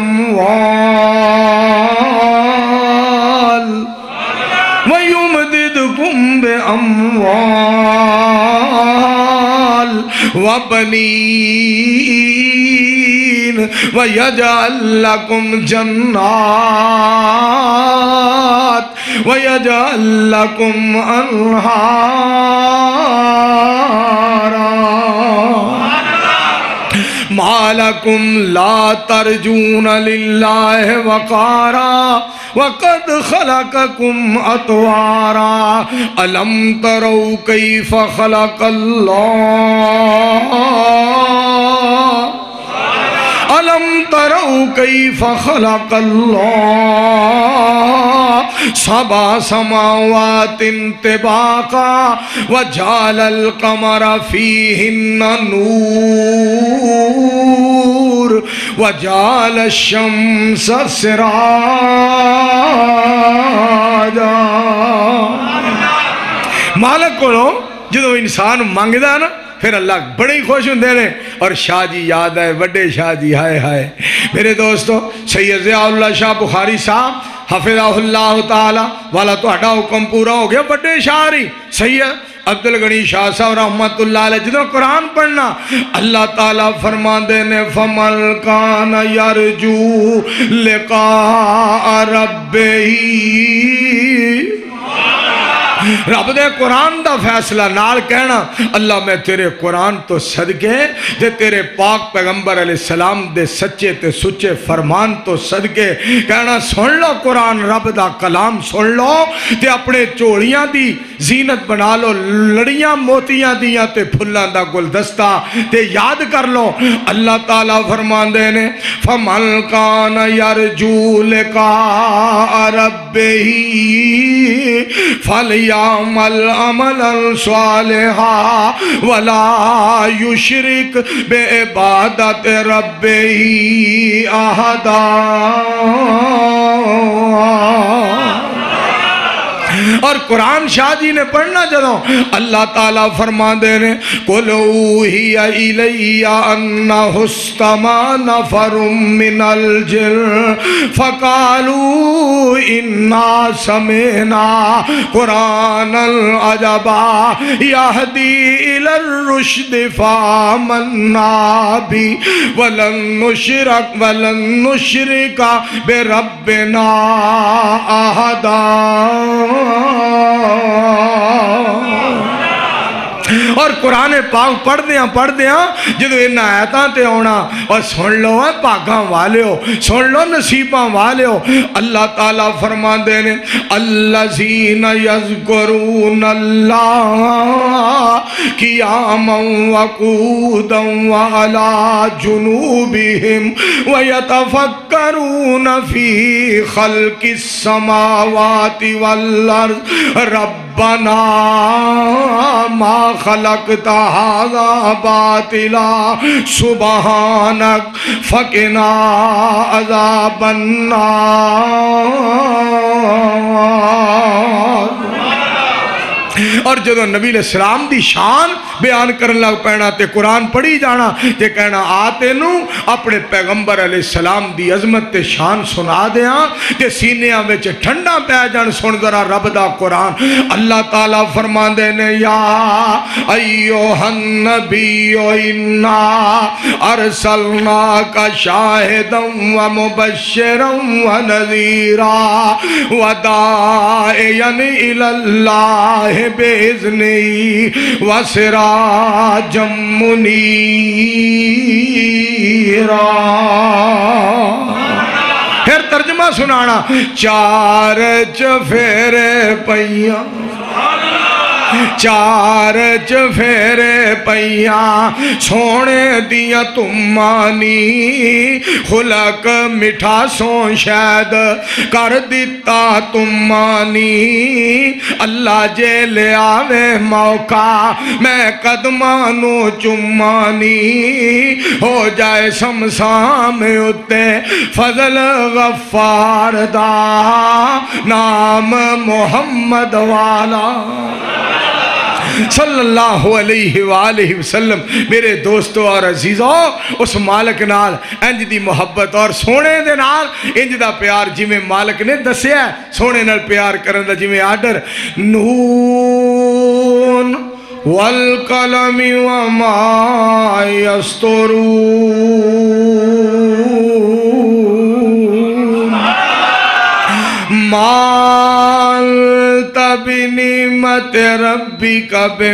بِأَمْوَالٍ وَيُمْدِدْكُمْ بِأَمْوَالٍ وَبَنِينَ وَيَجْعَلْ لَكُمْ جَنَّاتٍ وَيَجْعَلْ لَكُمْ أَنْهَارًا مَا لَكُمْ لَا تَرْجُونَ لِلَّهِ وَقَارًا وَقَدْ خَلَقَكُمْ أَطْوَارًا أَلَمْ تَرَوْا كَيْفَ خَلَقَ اللَّهُ أَلَمْ تَرَوْا كَيْفَ خَلَقَ اللَّهُ سَبْعَ سَمَاوَاتٍ طِبَاقًا وَجَعَلَ الْقَمَرَ فِيهِنَّ نُورًا وَجَعَلَ الشَّمْسَ سِرَاجًا۔ مالک کو جدو انسان مانگدا نا پھر اللہ بڑے ہی خوش ہوندے نے، اور شاہ جی یاد ہے، بڑے شاہ جی، ہائے ہائے میرے دوستو، سید ضیاء اللہ شاہ بخاری صاحب حفظہ اللہ تعالی والا تو ہٹا حکم پورا ہو گیا، بڑے شاعری سید عبدالغنی شاہ صاحب رحمت اللہ علیہ جدو قرآن پڑھنا اللہ تعالیٰ فرما دینے فَمَنْ كَانَ يَرْجُو لِقَاءَ رَبِّهِ، رب دے قرآن دا فیصلہ نال کہنا اللہ میں تیرے قرآن تو صدقے دے تیرے پاک پیغمبر علیہ السلام دے سچے تے سچے فرمان تو صدقے کہنا سن لو قرآن رب دا کلام سن لو تے اپنے چوڑیاں دی زینت بنا لو، لڑیاں موتیاں دیاں تے پھلاں دا گلدستہ تے یاد کر لو۔ اللہ تعالیٰ فرمان دینے فَمَنْ كَانَ يَرْجُو لِقَاءَ رَبِّهِ فَلْيَعْمَلْ عَمَلًا صَالِحًا وَلَا يُشْرِكْ بِعِبَادَةِ رَبِّهِ أَحَدًا۔ اور قرآن شاہ جی نے پڑھنا جدوں اللہ تعالیٰ فرما دینے قُلْ أُوحِيَ إِلَيَّ أَنَّهُ اسْتَمَعَ نَفَرٌ مِّنَ الْجِنِّ فَقَالُوا إِنَّا سَمِعْنَا قُرْآنًا عَجَبًا يَهْدِي إِلَى الرُّشْدِ فَآمَنَّا بِهِ وَلَن نُّشْرِكَ وَلَن نُّشْرِكَ بِرَبِّنَا أَحَدًا۔ اور قرآن پاک پڑھ دیاں پڑھ دیاں جدو انہا آیتاں تے ہونا اور سن لو ہے پاکاں والے ہو، سن لو نصیباں والے ہو۔ اللہ تعالیٰ فرما دینے الذین یذکرون اللہ قیاما وقودا وعلا جنوبہم ویتفکرون فی خلق السماوات والارض ربنا ما خلقت هذا باطلا سبحانک فقنا عذاب النار۔ اور جدو نبی علیہ السلام دی شان بیان کرن لگ پینا تے قرآن پڑھی جانا تے کہنا آ تینوں اپنے پیغمبر علیہ السلام دی عظمت تے شان سنا دیاں تے سینیاں وچ ٹھنڈا پہ جان سن ذرا رب دا قرآن اللہ تعالیٰ فرماندے نے یا ایوہ النبی انا ارسلناک شاہدا و مبشرا و نذیرا وداعیا الی اللہ باذنہ و سراجا منیرا۔ پھر ترجمہ سنانا چار چفیرے پیاں چار چفیرے پیاں سونے دیا تمانی خلق مٹھا سو شاید کر دیتا تمانی اللہ جے لے آوے موقع میں قدمانو چمانی ہو جائے شمسام اتے فضل غفار دا نام محمد والا صلی اللہ علیہ وآلہ وسلم۔ میرے دوستو اور عزیزو اس مالک نال انج دی محبت اور سونے دے نال انج دا پیار جی میں مالک نے دسیا ہے سونے نال پیار کرن دا جی میں آڈر نون والقلم وما یسترون مالت بنعمت ربک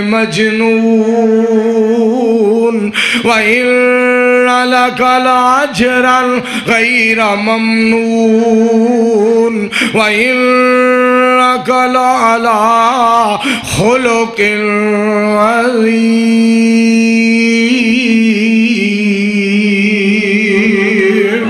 بمجنون وَإِنَّ لَكَ لَأَجْرًا غَيْرَ مَمْنُونٍ وَإِنَّكَ لَعَلَىٰ خُلُقٍ عَظِيمٍ۔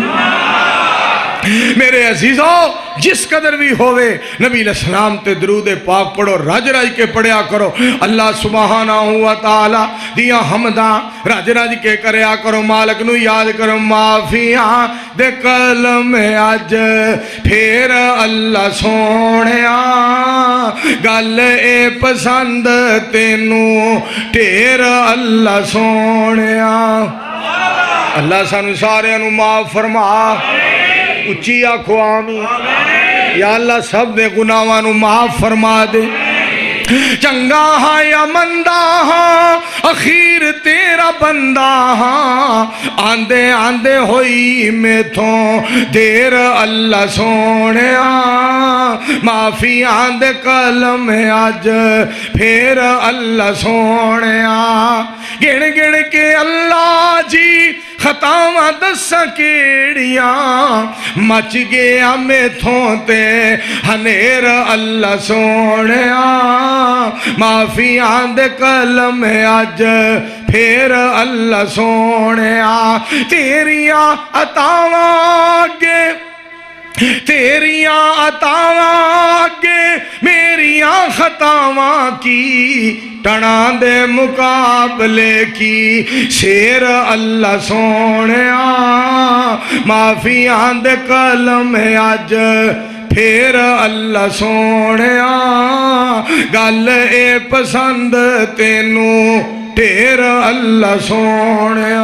میرے عزیزوں جس قدر بھی ہوئے نبی علیہ السلام تے درود پاک پڑھو راج راج کے پڑھیا کرو اللہ سبحانہ و تعالی دیا حمداں راج راج کے کریا کرو مالک نو یاد کرو معافیاں دے قلم اج پھر اللہ سونیا گل اے پسند تینو ٹھیر اللہ سونیا۔ اللہ سانو سارے انو معاف فرما اچھی آنکھو آمین یا اللہ سب دے گناہوانو معاف فرما دے چنگا ہاں یا مندہ ہاں اخیر تیرا بندہ ہاں آندے آندے ہوئی میں تھوں دیر اللہ سونے معافی آندے قلم آج پھر اللہ سونے گن گن کے اللہ جی خطاواں دساں کیڑیاں مچ گیا میں تھوں تے ہنیر اللہ سونے معافی آندے قلم آج پھر اللہ سونے تیریاں عطاواں آگے تیریاں عطاواں آگے میریاں خطاواں کی ٹڑان دے مقابلے کی شیر اللہ سونے معافی آندے قلم آج پھر اللہ سونے گل اے پسند تینو ٹھیر اللہ سونے۔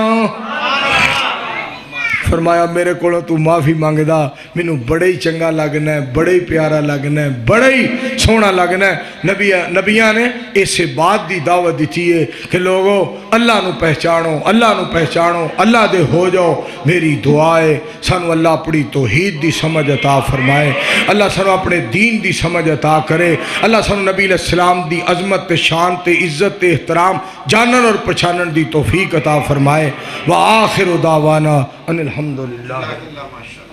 فرمایا میرے کو تو معافی مانگ دا مینو بڑے ہی چنگا لگنا ہے بڑے ہی پیارا لگنا ہے بڑے ہی سونا لگنا ہے۔ نبیان نے اسے بات دی دعوت دیتی ہے کہ لوگو اللہ نو پہچانو اللہ نو پہچانو اللہ دے ہو جاؤ۔ میری دعائے سانو اللہ اپنی توحید دی سمجھ عطا فرمائے اللہ سانو اپنے دین دی سمجھ عطا کرے اللہ سانو نبی علیہ السلام دی عظمت تے شان تے عزت تے احترام جانن اور پہچانن دی توفیق عطا فرمائے۔ وآخر دعوانا ان الحمدللہ۔